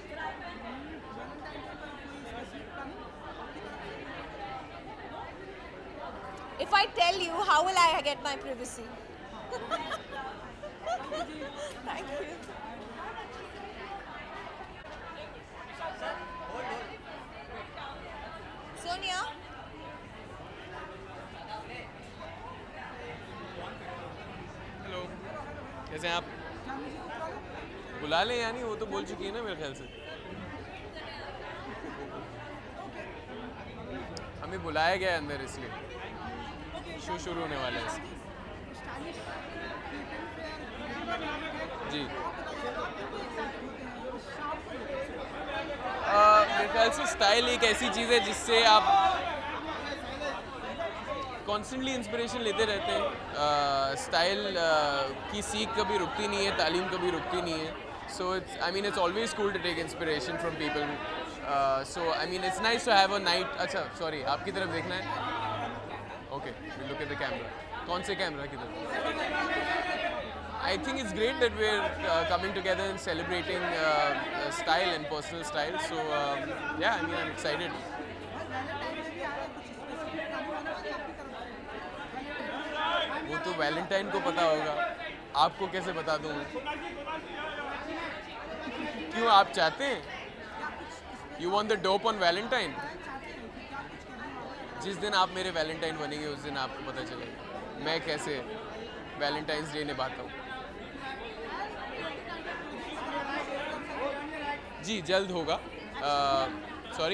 If I tell you, how will I get my privacy? Thank you. Sonia? Hello, कैसे हैं आप? बुला लें यानी वो तो बोल चुकी है ना मेरे ख्याल से. हमें बुलाया गया है अंदर इसलिए. शो शुरू होने वाला है इसकी. जी. मेरे ख्याल से स्टाइल एक ऐसी चीज़ है जिससे आप कॉन्स्टेंटली इंस्पिरेशन लेते रहते हैं. स्टाइल की सीख कभी रुकती नहीं है, तालीम कभी रुकती नहीं है. So it's always cool to take inspiration from people. So it's nice to have a night. अच्छा सॉरी, आपकी तरफ देखना है. Okay, we'll look at the camera. कौन से कैमरा की तरफ? I think it's great that we're coming together and celebrating style and personal style. So yeah, I'm excited. वो तो वैलेंटाइन को पता होगा, आपको कैसे बता दूँ? क्यों आप चाहते हैं? You want the dope on Valentine? जिस दिन आप मेरे वैलेंटाइन बनेंगे उस दिन आपको पता चलेगा मैं कैसे वैलेंटाइंस डे निभाता हूँ. जी जल्द होगा. सॉरी,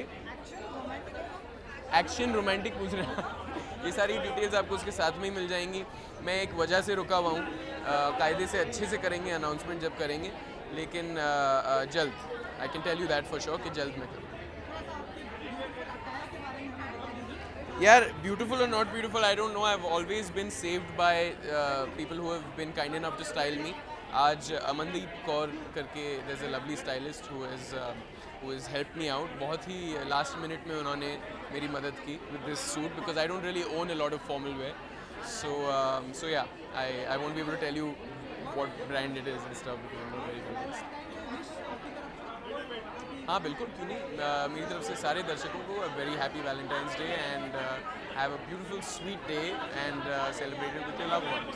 एक्शन रोमांटिक पूछ रहे हैं. ये सारी डिटेल्स आपको उसके साथ में ही मिल जाएंगी. मैं एक वजह से रुका हुआ हूँ. कायदे से अच्छे से करेंगे अनाउंसमेंट जब करेंगे, लेकिन जल्द. I can tell you that for sure कि जल्द मैं करूँ. यार ब्यूटीफुल और not beautiful I don't know. I have always been saved by people who have been kind enough to style me. आज अमनदीप कौर करके there is a lovely stylist who has helped me out. बहुत ही last minute में उन्होंने मेरी मदद की with this suit because I don't really own a lot of formal wear. So yeah I won't be able to tell you what brand it is and stuff because I am not very convinced. हाँ बिल्कुल, क्यों नहीं. मेरी तरफ से सारे दर्शकों को a very happy Valentine's day and have a beautiful sweet day and celebrate it with your loved ones.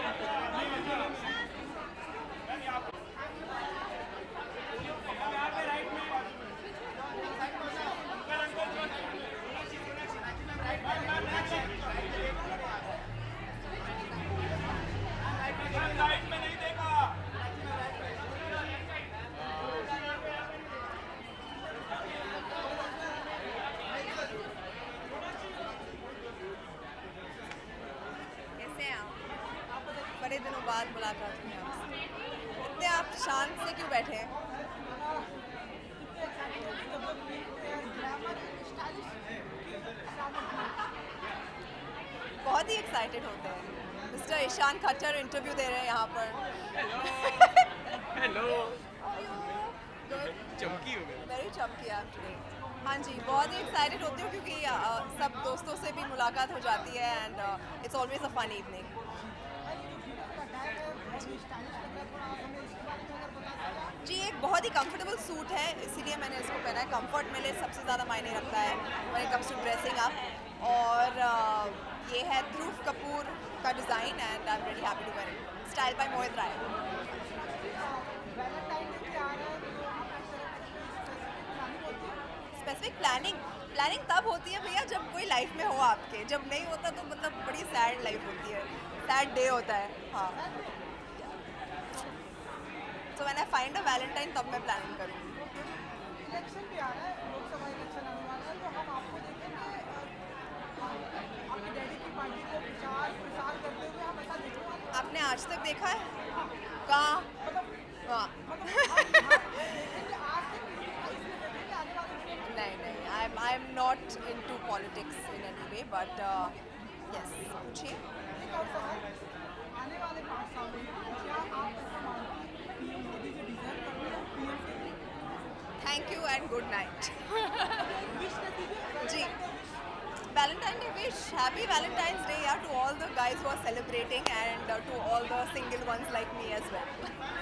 बड़े दिनों बाद मुलाकात हुई आपसे. इतने आप शांत से क्यों बैठे हैं? बहुत ही एक्साइटेड होते हैं. मिस्टर ईशान खट्टर इंटरव्यू दे रहे हैं यहाँ पर. हेलो. चमकी हो गई. वेरी चमकी आप टुडे. हाँ जी, बहुत ही एक्साइटेड होती हूँ क्योंकि सब दोस्तों से भी मुलाकात हो जाती है and it's always a fun evening. जी एक बहुत ही कंफर्टेबल सूट है, इसीलिए मैंने इसको पहना है. कंफर्ट मेरे लिए सबसे ज़्यादा मायने रखता है when it comes to dressing up. और ये है ध्रुव कपूर का design and I am very happy to wear it. Style by Mohit Rai. Specific planning तब होती है भैया जब कोई लाइफ में हो आपके. जब नहीं होता तो मतलब बड़ी सैड लाइफ होती है, सैड डे होता है. हाँ, so when I find a Valentine तब मैं प्लानिंग करूँगी. इलेक्शन भी आ रहा है, लोकसभा इलेक्शन आने वाला है, तो हम आपको देखेंगे आपकी डैडी की पार्टी को प्रचार करते हुए. हम ऐसा देखेंगे. आपने आज तक देखा है? कहाँ? I'm not into politics in any way, but yes, पूछिए. आने वाले 5 साल में क्या आप ऐसा मानते हैं कि पीएम मोदी जी डिजर्व करते हैं पीएम के लिए? Thank you and good night. विश कर दीजिए. जी. Valentine Day wish. Happy Valentine's Day, yeah, to all the guys who are celebrating and to all the single ones like me as well.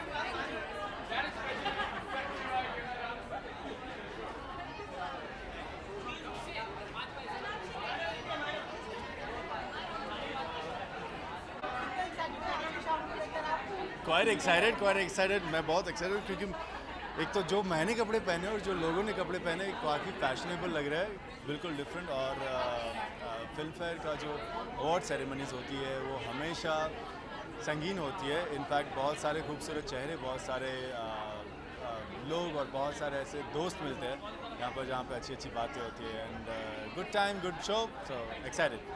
Quite excited. मैं बहुत excited क्योंकि एक तो जो मैंने कपड़े पहने और जो लोगों ने कपड़े पहने काफ़ी फैशनेबल लग रहा है, बिल्कुल डिफरेंट. और फिल्म फेयर का जो अवार्ड सेरेमनीज होती है वो हमेशा संगीन होती है. इनफैक्ट बहुत सारे खूबसूरत चेहरे, बहुत सारे लोग और बहुत सारे ऐसे दोस्त मिलते हैं यहाँ पर जहाँ पे अच्छी अच्छी बातें होती है. And good time, good show, so excited.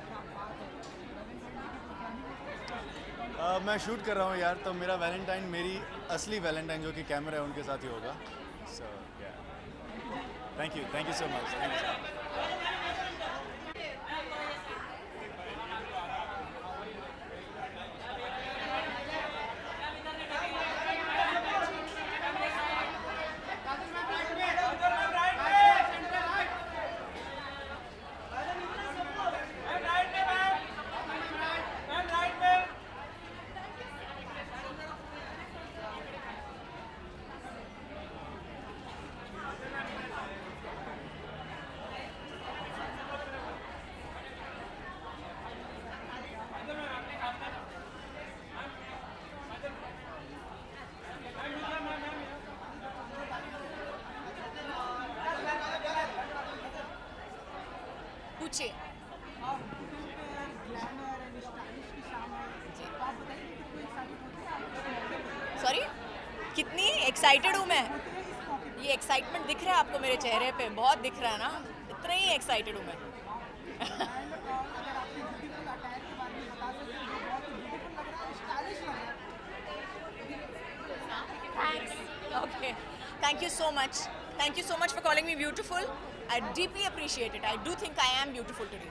मैं शूट कर रहा हूँ यार, तो मेरा वैलेंटाइन, मेरी असली वैलेंटाइन जो कि कैमरा है उनके साथ ही होगा. So thank you so much. पूछिए. सॉरी, कितनी एक्साइटेड हूँ मैं. ये एक्साइटमेंट दिख रहा है आपको मेरे चेहरे पे? बहुत दिख रहा है ना. इतना ही एक्साइटेड हूँ मैं. Okay, thank you so much. Thank you so much for calling me beautiful. I deeply appreciate it. I do think I am beautiful today.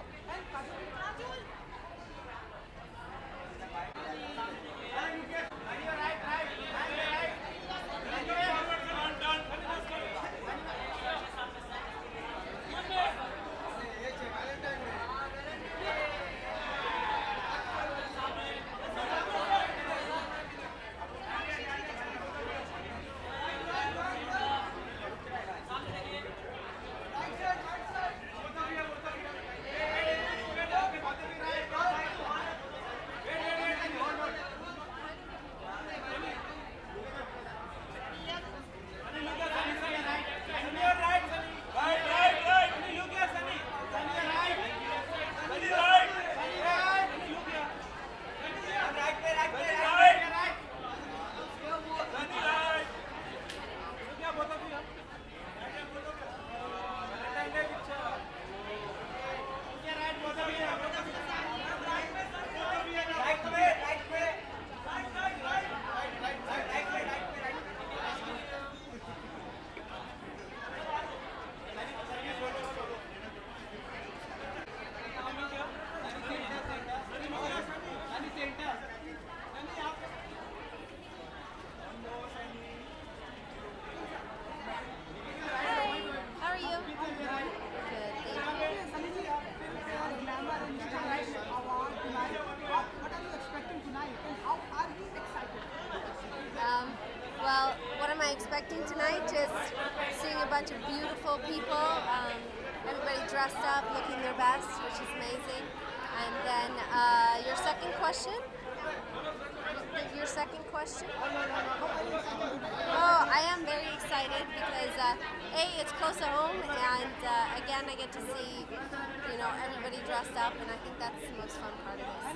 Well, what am I expecting tonight? Just seeing a bunch of beautiful people, everybody dressed up, looking their best, which is amazing. And then your second question? Your second question? Oh, I am very excited because A, it's close to home, and again, I get to see, everybody dressed up, and I think that's the most fun part of this.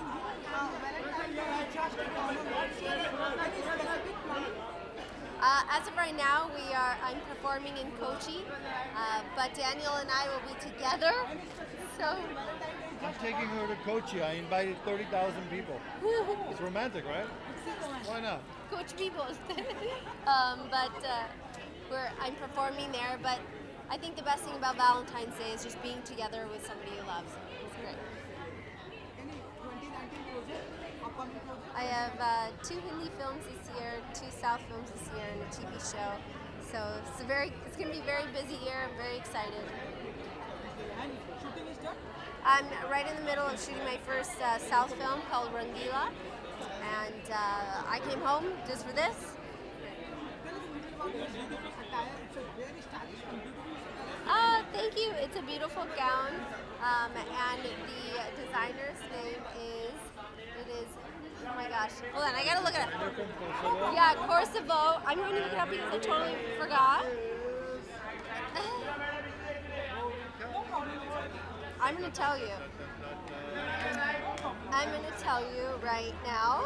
As of right now, I'm performing in Kochi, but Daniel and I will be together, so. I'm taking her to Kochi. I invited 30,000 people. It's romantic, right? Why not? Kochi people. But I'm performing there, but I think the best thing about Valentine's Day is just being together with somebody you love. So it's great. Any 2019 project, upcoming project? I have 2 Hindi films this year, 2 South films this year, and a TV show. So it's going to be a very busy year. I'm very excited. And shooting is done? I'm right in the middle of shooting my first South film called Rangila, and I came home just for this. Tell us a little about your beautiful attire. It's a very stylish and beautiful attire. Thank you. It's a beautiful gown, and the designer's name is, oh my gosh, hold on, I gotta look it up. Yeah, Korsavo. I'm going to look it up because I totally forgot. I'm going to tell you. I'm going to tell you right now.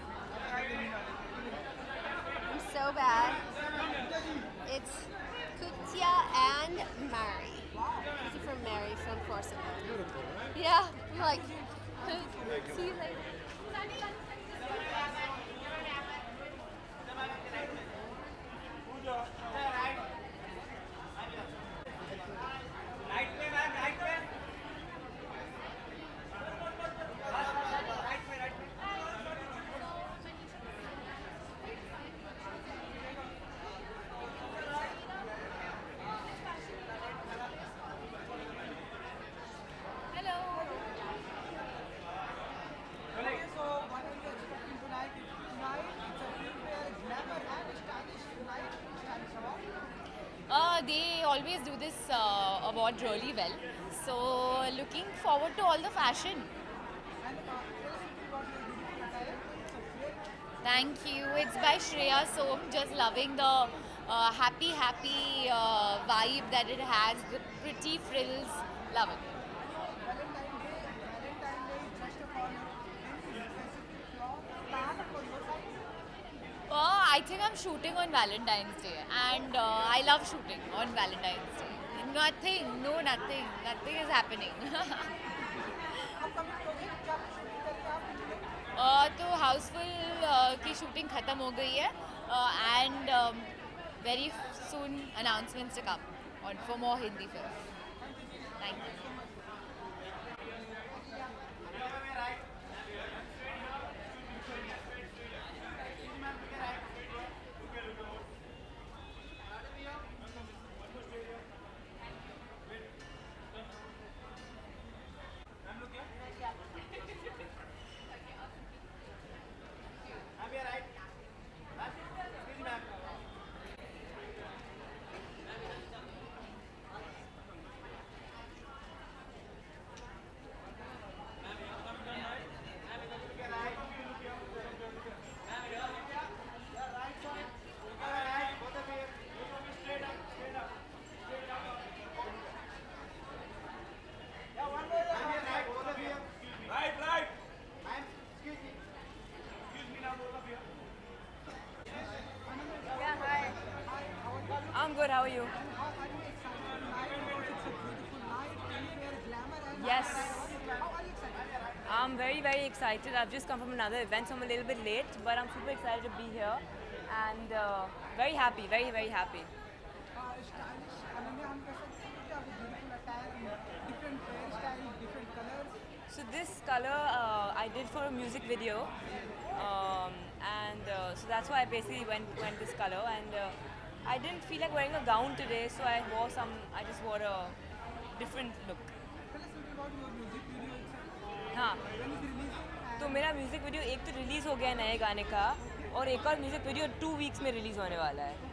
I'm so bad. It's Kutya and Mary. This is from Mary from Korsavo. Yeah, I'm like, see you later. They always do this award really well. So looking forward to all the fashion. Thank you. It's by Shreya Som. Just loving the happy vibe that it has. The pretty frills. Love it. I think I'm shooting on Valentine's Day, and I love shooting on Valentine's Day. Nothing is happening. तो हाउसफुल की shooting खत्म हो गई है, and very soon announcements to come for more Hindi films. Thank you. I'm good, how are you? Yes. I'm very excited. I've just come from another event, so I'm a little bit late, but I'm super excited to be here and very happy, very happy. So this color I did for a music video, and so that's why I basically went this color, and I didn't feel like wearing a gown today, so I just wore a different look. हाँ, तो मेरा music video एक तो release हो गया नए गाने का, और एक और म्यूजिक वीडियो 2 वीक्स में रिलीज होने वाला है.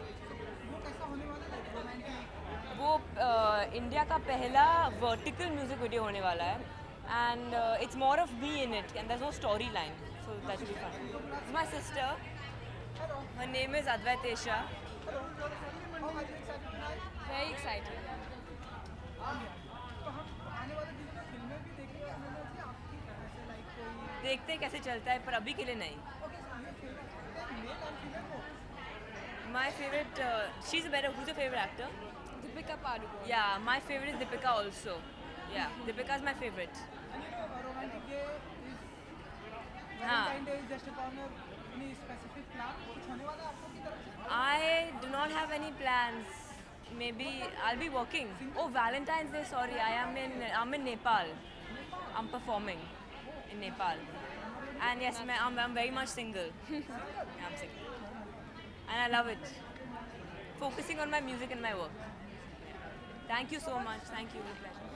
वो इंडिया का पहला वर्टिकल म्यूजिक वीडियो होने वाला है, and it's more of me in it, and there's no storyline, so that should be fun. It's my sister. Her name is Advaitesha. Very excited. देखते कैसे चलता है, पर अभी के लिए नहीं. My favorite, who's your favorite actor? Deepika Padukone. Yeah, my favorite is Deepika also. Yeah, Deepika is my favorite. Romantic Day is Valentine's Day is just a corner. Any specific plan? कुछ होने वाला है आपको की तरफ से? I do not have any plans. maybe I'll be working. Oh, Valentine's Day. Sorry, I'm in Nepal. I'm performing in Nepal. And yes, I'm very much single. I'm single. And I love it. Focusing on my music and my work. Thank you so much. Thank you. With pleasure.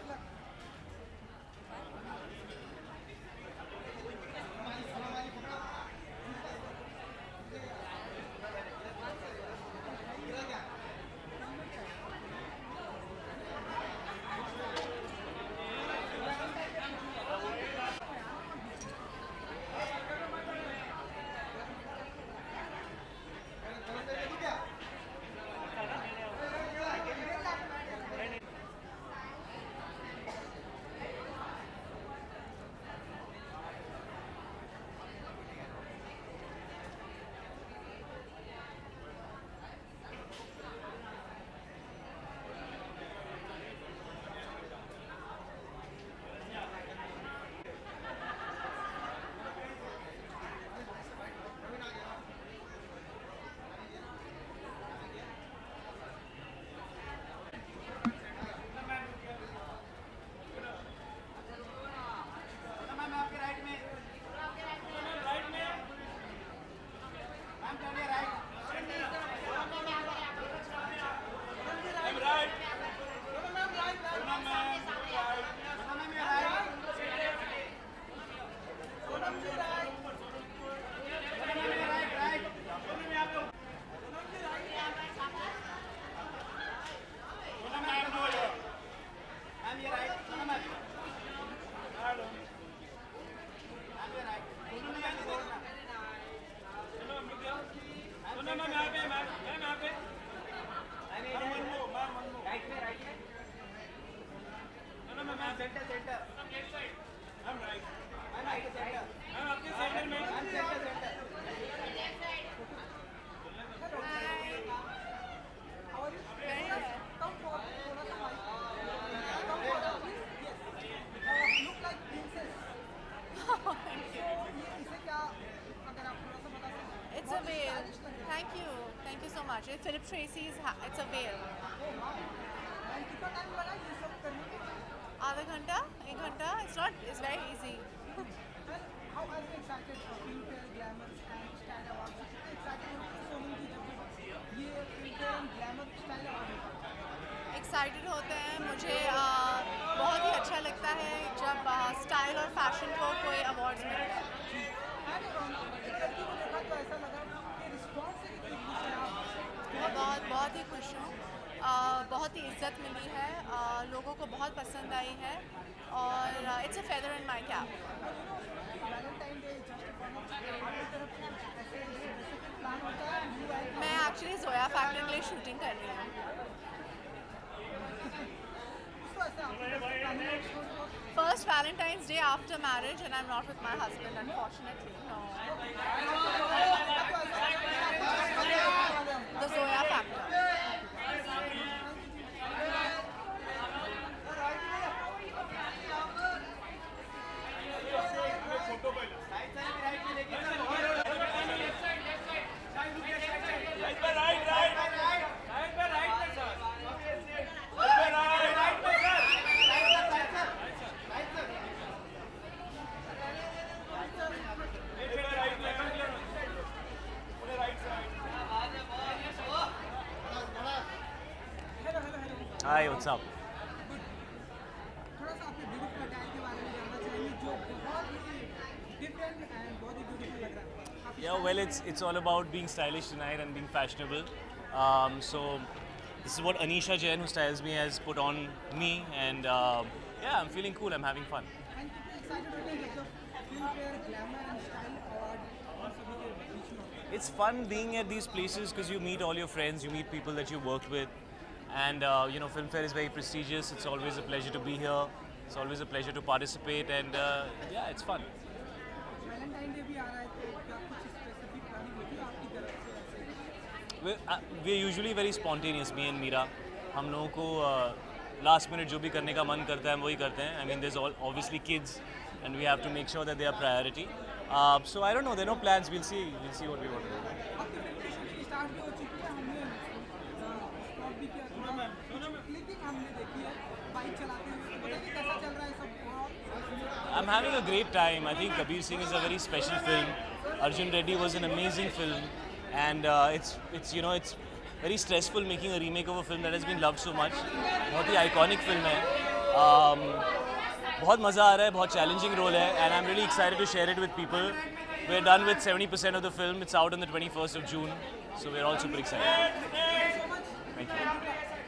It's a veil. Thank you. Thank you so much. It's Philip Tracy's. It's a veil. आधा घंटा, 1 घंटा. It's very easy. How are you excited for Filmfare Glamour and Style Awards? Excited हो सोनम की जब ये Filmfare and Glamour Style Awards excited होते हैं. मुझे बहुत ही अच्छा लगता है जब स्टाइल और फैशन को कोई अवार्ड्स मिलते हैं. बहुत ही खुश हूँ. बहुत ही इज्जत मिली है. लोगों को बहुत पसंद आई है और it's a feather in my cap. मैं एक्चुअली जोया फैक्ट्री के लिए शूटिंग कर रही हूँ. First Valentine's Day after marriage, and I'm not with my husband, unfortunately. No. The Zoya factor. Hi, what's up? थोड़ा सा अपने ब्यूटीफुल अटैक के बारे में जानना चाहिए जो बहुत ही डिफरेंट एंड बहुत ही ब्यूटीफुल लग रहा है. Yeah, well, it's all about being stylish tonight and being fashionable. So this is what Anisha Jain, who styles me, has put on me, and yeah, I'm feeling cool. I'm having fun. And कितने excited होते हैं जब Filmfare Glamour and Style Award और सभी के बीच में होते हैं. It's fun being at these places because you meet all your friends, you meet people that you worked with. And you know, Filmfare is very prestigious. It's always a pleasure to be here. It's always a pleasure to participate, and yeah, it's fun. Valentine's Day भी आ रहा है तो क्या कुछ specific planning होती है आपकी तरफ से ऐसे? We're usually very spontaneous, me and Meera. हम लोगों को last minute जो भी करने का मन करता है हम वही करते हैं. I mean, there's obviously kids, and we have to make sure that they are priority. So I don't know. There are no plans. We'll see what we want to do. आपकी प्रिपरेशन स्टार्ट भी हो चुकी है. हमने spot भी भी किया थोड़ा क्लिपिंग हमने देखी है बाइक चलाते हुए, बताइए कैसा चल रहा है सब? I'm having a great time. I think Kabir Singh is a very special film. Arjun Reddy was an amazing film, and it's you know it's very stressful making a remake of a film that has been loved so much. बहुत ही iconic film है. बहुत मज़ा आ रहा है, बहुत challenging role है, and I'm really excited to share it with people. We're done with 70% of the film. It's out on the 21st of June, so we're all super excited. Thank you.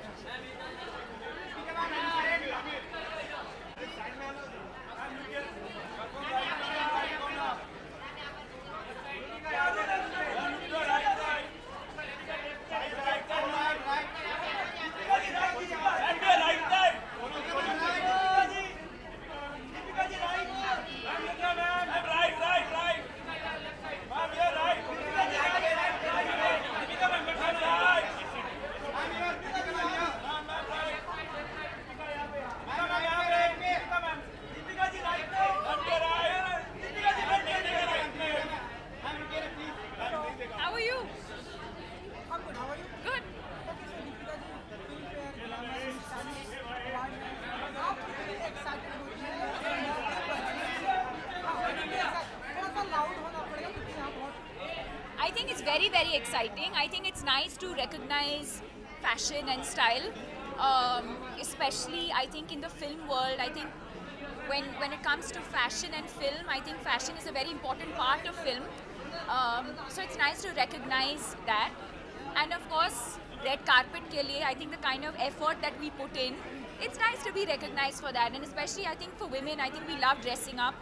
I think it's very, very exciting. I think it's nice to recognize fashion and style, especially I think in the film world. I think when it comes to fashion and film, I think fashion is a very important part of film. So it's nice to recognize that. And of course, red carpet ke liye, I think the kind of effort that we put in, it's nice to be recognized for that. And especially I think for women, I think we love dressing up.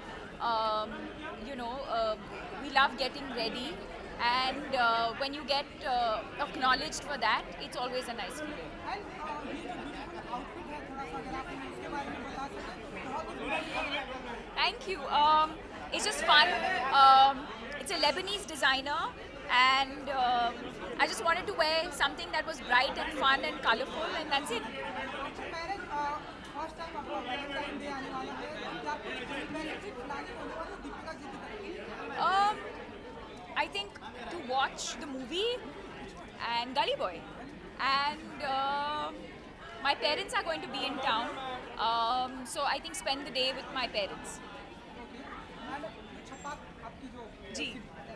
We love getting ready. And when you get acknowledged for that, it's always a nice feeling. Thank you. It's just fun. It's a Lebanese designer, and I just wanted to wear something that was bright and fun and colorful, and that's it. I think to watch the movie and Gully Boy, and my parents are going to be in town, so I think spend the day with my parents. Ji.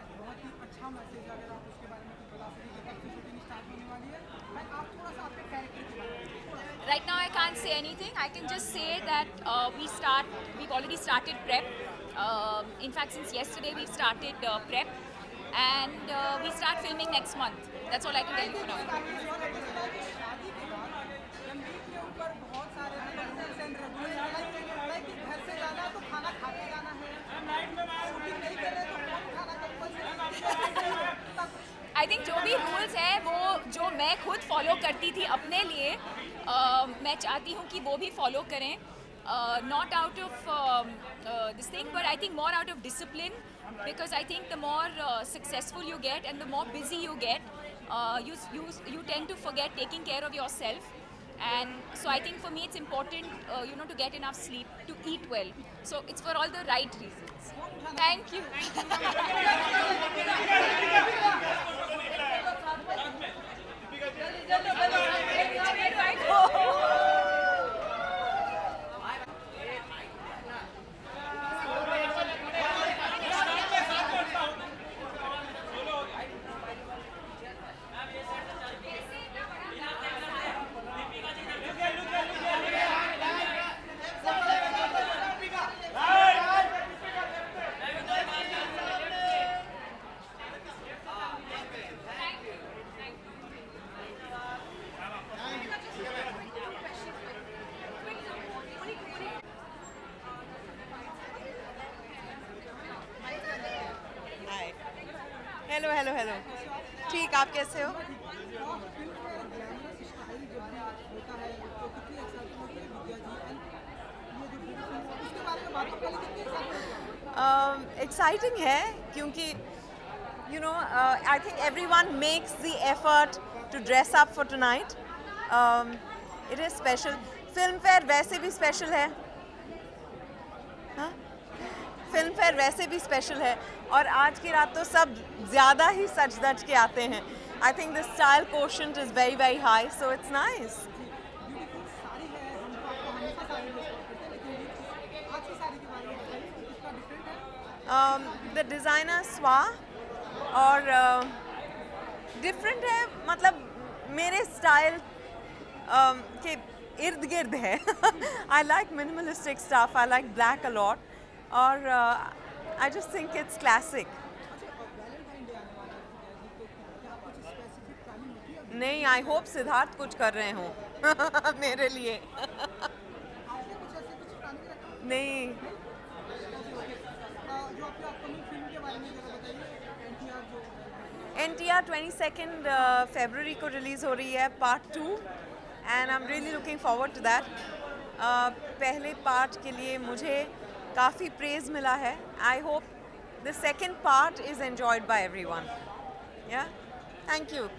Right now I can't say anything. I can just say that we've already started prep. In fact, since yesterday we've started prep, and we start filming next month. That's all I can tell you for now. I think जो भी rules है वो जो मैं खुद follow करती थी अपने लिए, मैं चाहती हूँ कि वो भी follow करें. Not out of this thing, but I think more out of discipline, because I think the more successful you get and the more busy you get, you tend to forget taking care of yourself. And so I think for me it's important, to get enough sleep, to eat well. So it's for all the right reasons. Thank you. Hello ठीक, आप कैसे हो? Exciting है क्योंकि I think everyone makes the effort to dress up for tonight. It is special. Filmfare वैसे भी special है, film fair वैसे भी स्पेशल है, और आज की रात तो सब ज़्यादा ही सच धज के आते हैं. I think the style quotient is very, very high, so it's nice. The designer Swa और different है, मतलब मेरे style के इर्द गिर्द है. I like minimalistic stuff. I like black a lot, और I just think it's classic. नहीं, I hope सिद्धार्थ कुछ कर रहे हों मेरे लिए. नहीं. NTR 22nd February को रिलीज़ हो रही है Part 2, and I'm really looking forward to that. पहले part के लिए मुझे काफ़ी praise मिला है. I hope the second part is enjoyed by everyone. Yeah, thank you.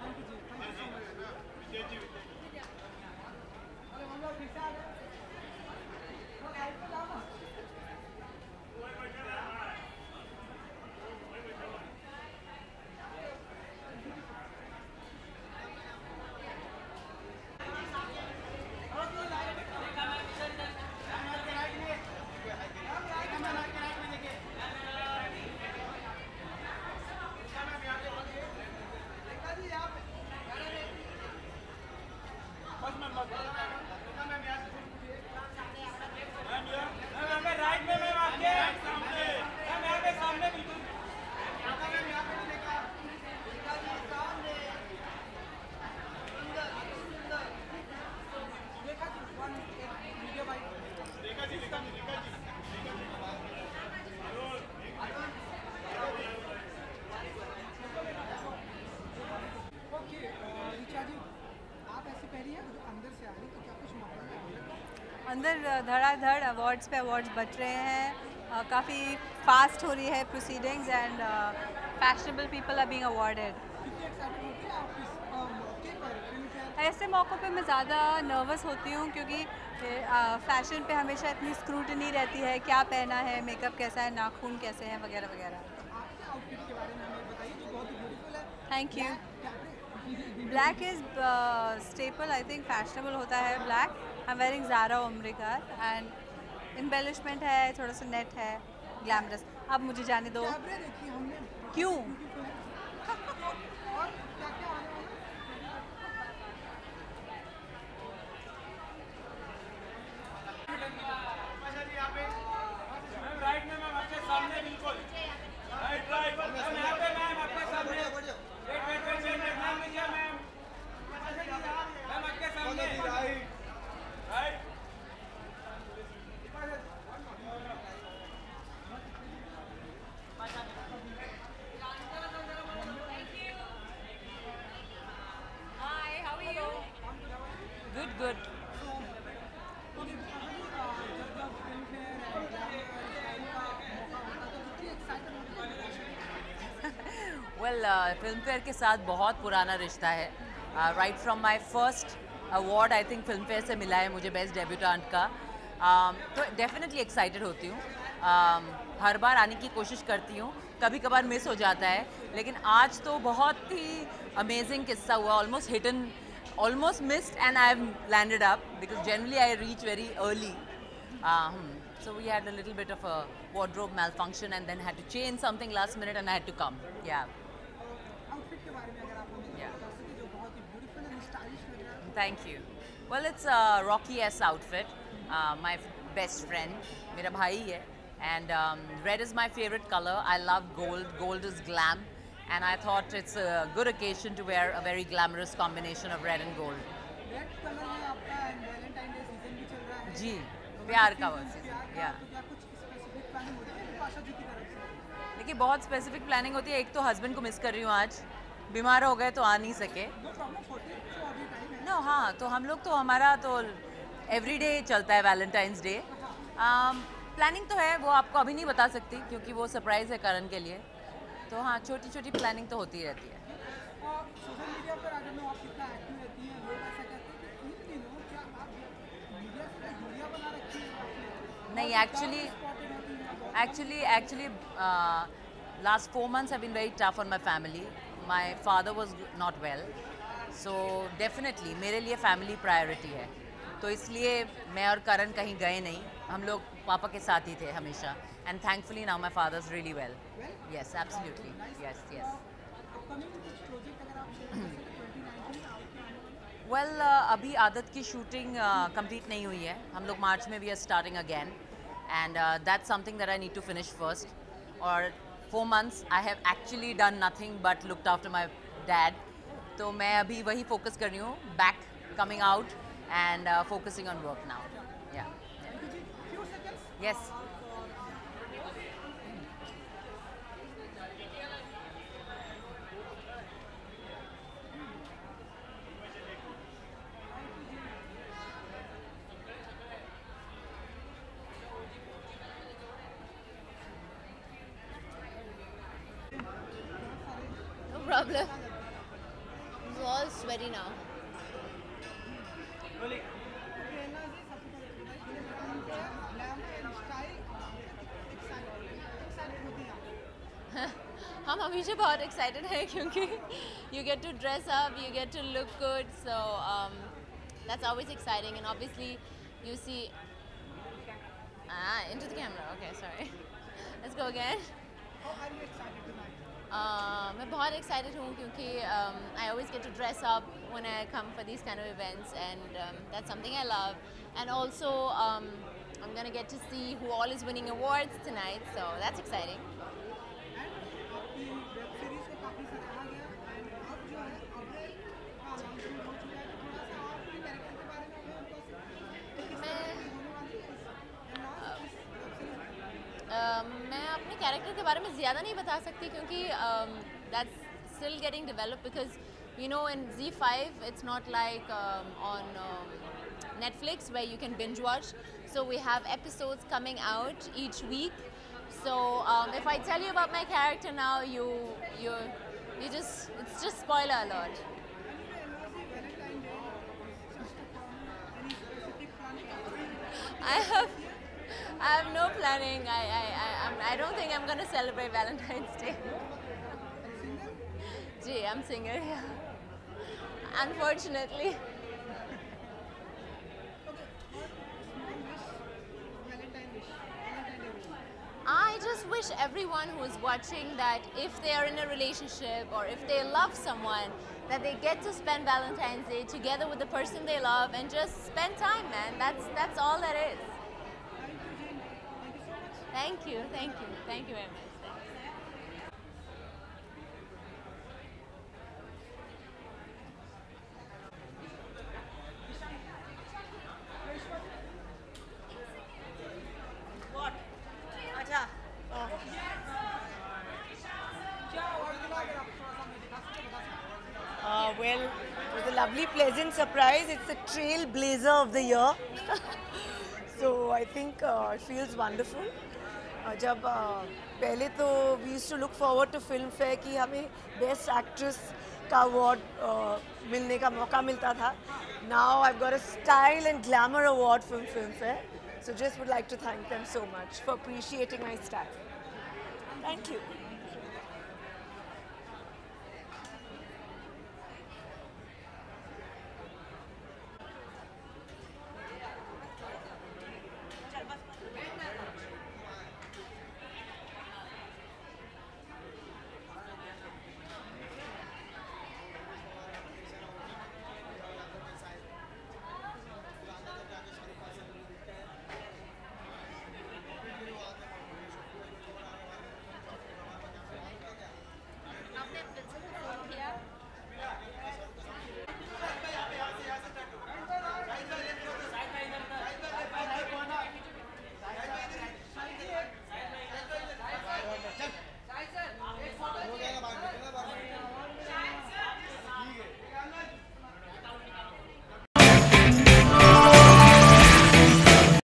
अंदर धड़ाधड़ अवार्ड्स पे अवार्ड्स बच रहे हैं. काफ़ी फास्ट हो रही है proceedings, and fashionable people are being awarded. ऐसे मौक़ों पे मैं ज़्यादा नर्वस होती हूँ, क्योंकि फ़ैशन पे हमेशा इतनी स्क्रूटनी रहती है, क्या पहना है, मेकअप कैसा है, नाखून कैसे हैं, वगैरह वगैरह. Thank you. Black is staple, I think fashionable होता है black. I am wearing Zara Umrigar, and embellishment है, थोड़ा सा नेट है, ग्लैमरस. अब मुझे जाने दो. क्यों? फिल्म फेयर के साथ बहुत पुराना रिश्ता है. Right from my first award I think Filmfare से मिला है मुझे बेस्ट डेब्यूटेंट का. तो डेफिनेटली एक्साइटेड होती हूँ. हर बार आने की कोशिश करती हूँ, कभी कभार मिस हो जाता है, लेकिन आज तो बहुत ही अमेजिंग किस्सा हुआ. Almost missed and I have landed up, because generally I reach very early. So we had a little bit of a wardrobe malfunction and then had to change something last minute and I had to come. Yeah. Thank you. Well, it's a Rocky S outfit. My best friend, मेरा भाई है, and red is my favorite color. I love gold. Gold is glam, and I thought it's a good occasion to wear a very glamorous combination of red and gold. Red color है आपका, and Valentine Day season भी चल रहा है. जी, प्यार का season. या देखिए, बहुत स्पेसिफिक प्लानिंग होती है. एक तो हस्बैंड को मिस कर रही हूँ, आज बीमार हो गए तो आ नहीं सके. नो, हाँ, तो हम लोग तो हमारा तो एवरीडे चलता है वैलेंटाइंस डे. प्लानिंग तो है, वो आपको अभी नहीं बता सकती क्योंकि वो सरप्राइज़ है करण के लिए. तो हाँ, छोटी छोटी प्लानिंग तो होती रहती है. सोशल मीडिया पर अगर मैं आप कितना एक्टिव रहती हैं, लोग ऐसा कहते हैं कि इन दिनों क्या आप मीडिया से दूरियां बना रखी हैं? नहीं, actually last 4 months have been very tough on my family. my father was not well. So definitely मेरे लिए family priority है. तो इसलिए मैं और करण कहीं गए नहीं, हम लोग पापा के साथ ही थे हमेशा. And thankfully now my father's really well. Yes, absolutely. Yes, yes. Well, अभी आदत की शूटिंग कंप्लीट नहीं हुई है. हम लोग मार्च में we are starting again, and that's something that I need to finish first. और 4 months I have actually done nothing but looked after my dad. तो मैं अभी वही focus कर रही हूँ, back coming out and focusing on work now. Yeah. Yes. Problem. It's all sweaty now. हम हमेशा बहुत excited हैं क्योंकि you get to dress up, you get to look good, so that's always exciting. And obviously you see into the camera. Okay, sorry. Let's go again. मैं बहुत excited हूँ क्योंकि I always get to dress up when I come for these kind of events, and that's something I love. And also I'm gonna get to see who all is winning awards tonight, so that's exciting. मैं अपने character के बारे में ज़्यादा नहीं बता सकती क्योंकि that's still getting developed, because you know in Z5 it's not like on Netflix where you can binge watch, so we have episodes coming out each week. So if I tell you about my character now, you just, it's just spoiler alert. I have no planning. I don't think I'm gonna celebrate Valentine's Day. Gee, I'm single, yeah. Unfortunately. I just wish everyone who is watching that if they are in a relationship or if they love someone, that they get to spend Valentine's Day together with the person they love and just spend time, man. That's all that is. Thank you very much. What? अच्छा. Well, it was a lovely, pleasant surprise. It's the Trailblazer of the year. So I think it feels wonderful. जब पहले तो we used to look forward to Filmfare कि हमें Best Actress का award मिलने का मौका मिलता था. Now I've got a Style and Glamour award from Filmfare. So just would like to thank them so much for appreciating my style. Thank you.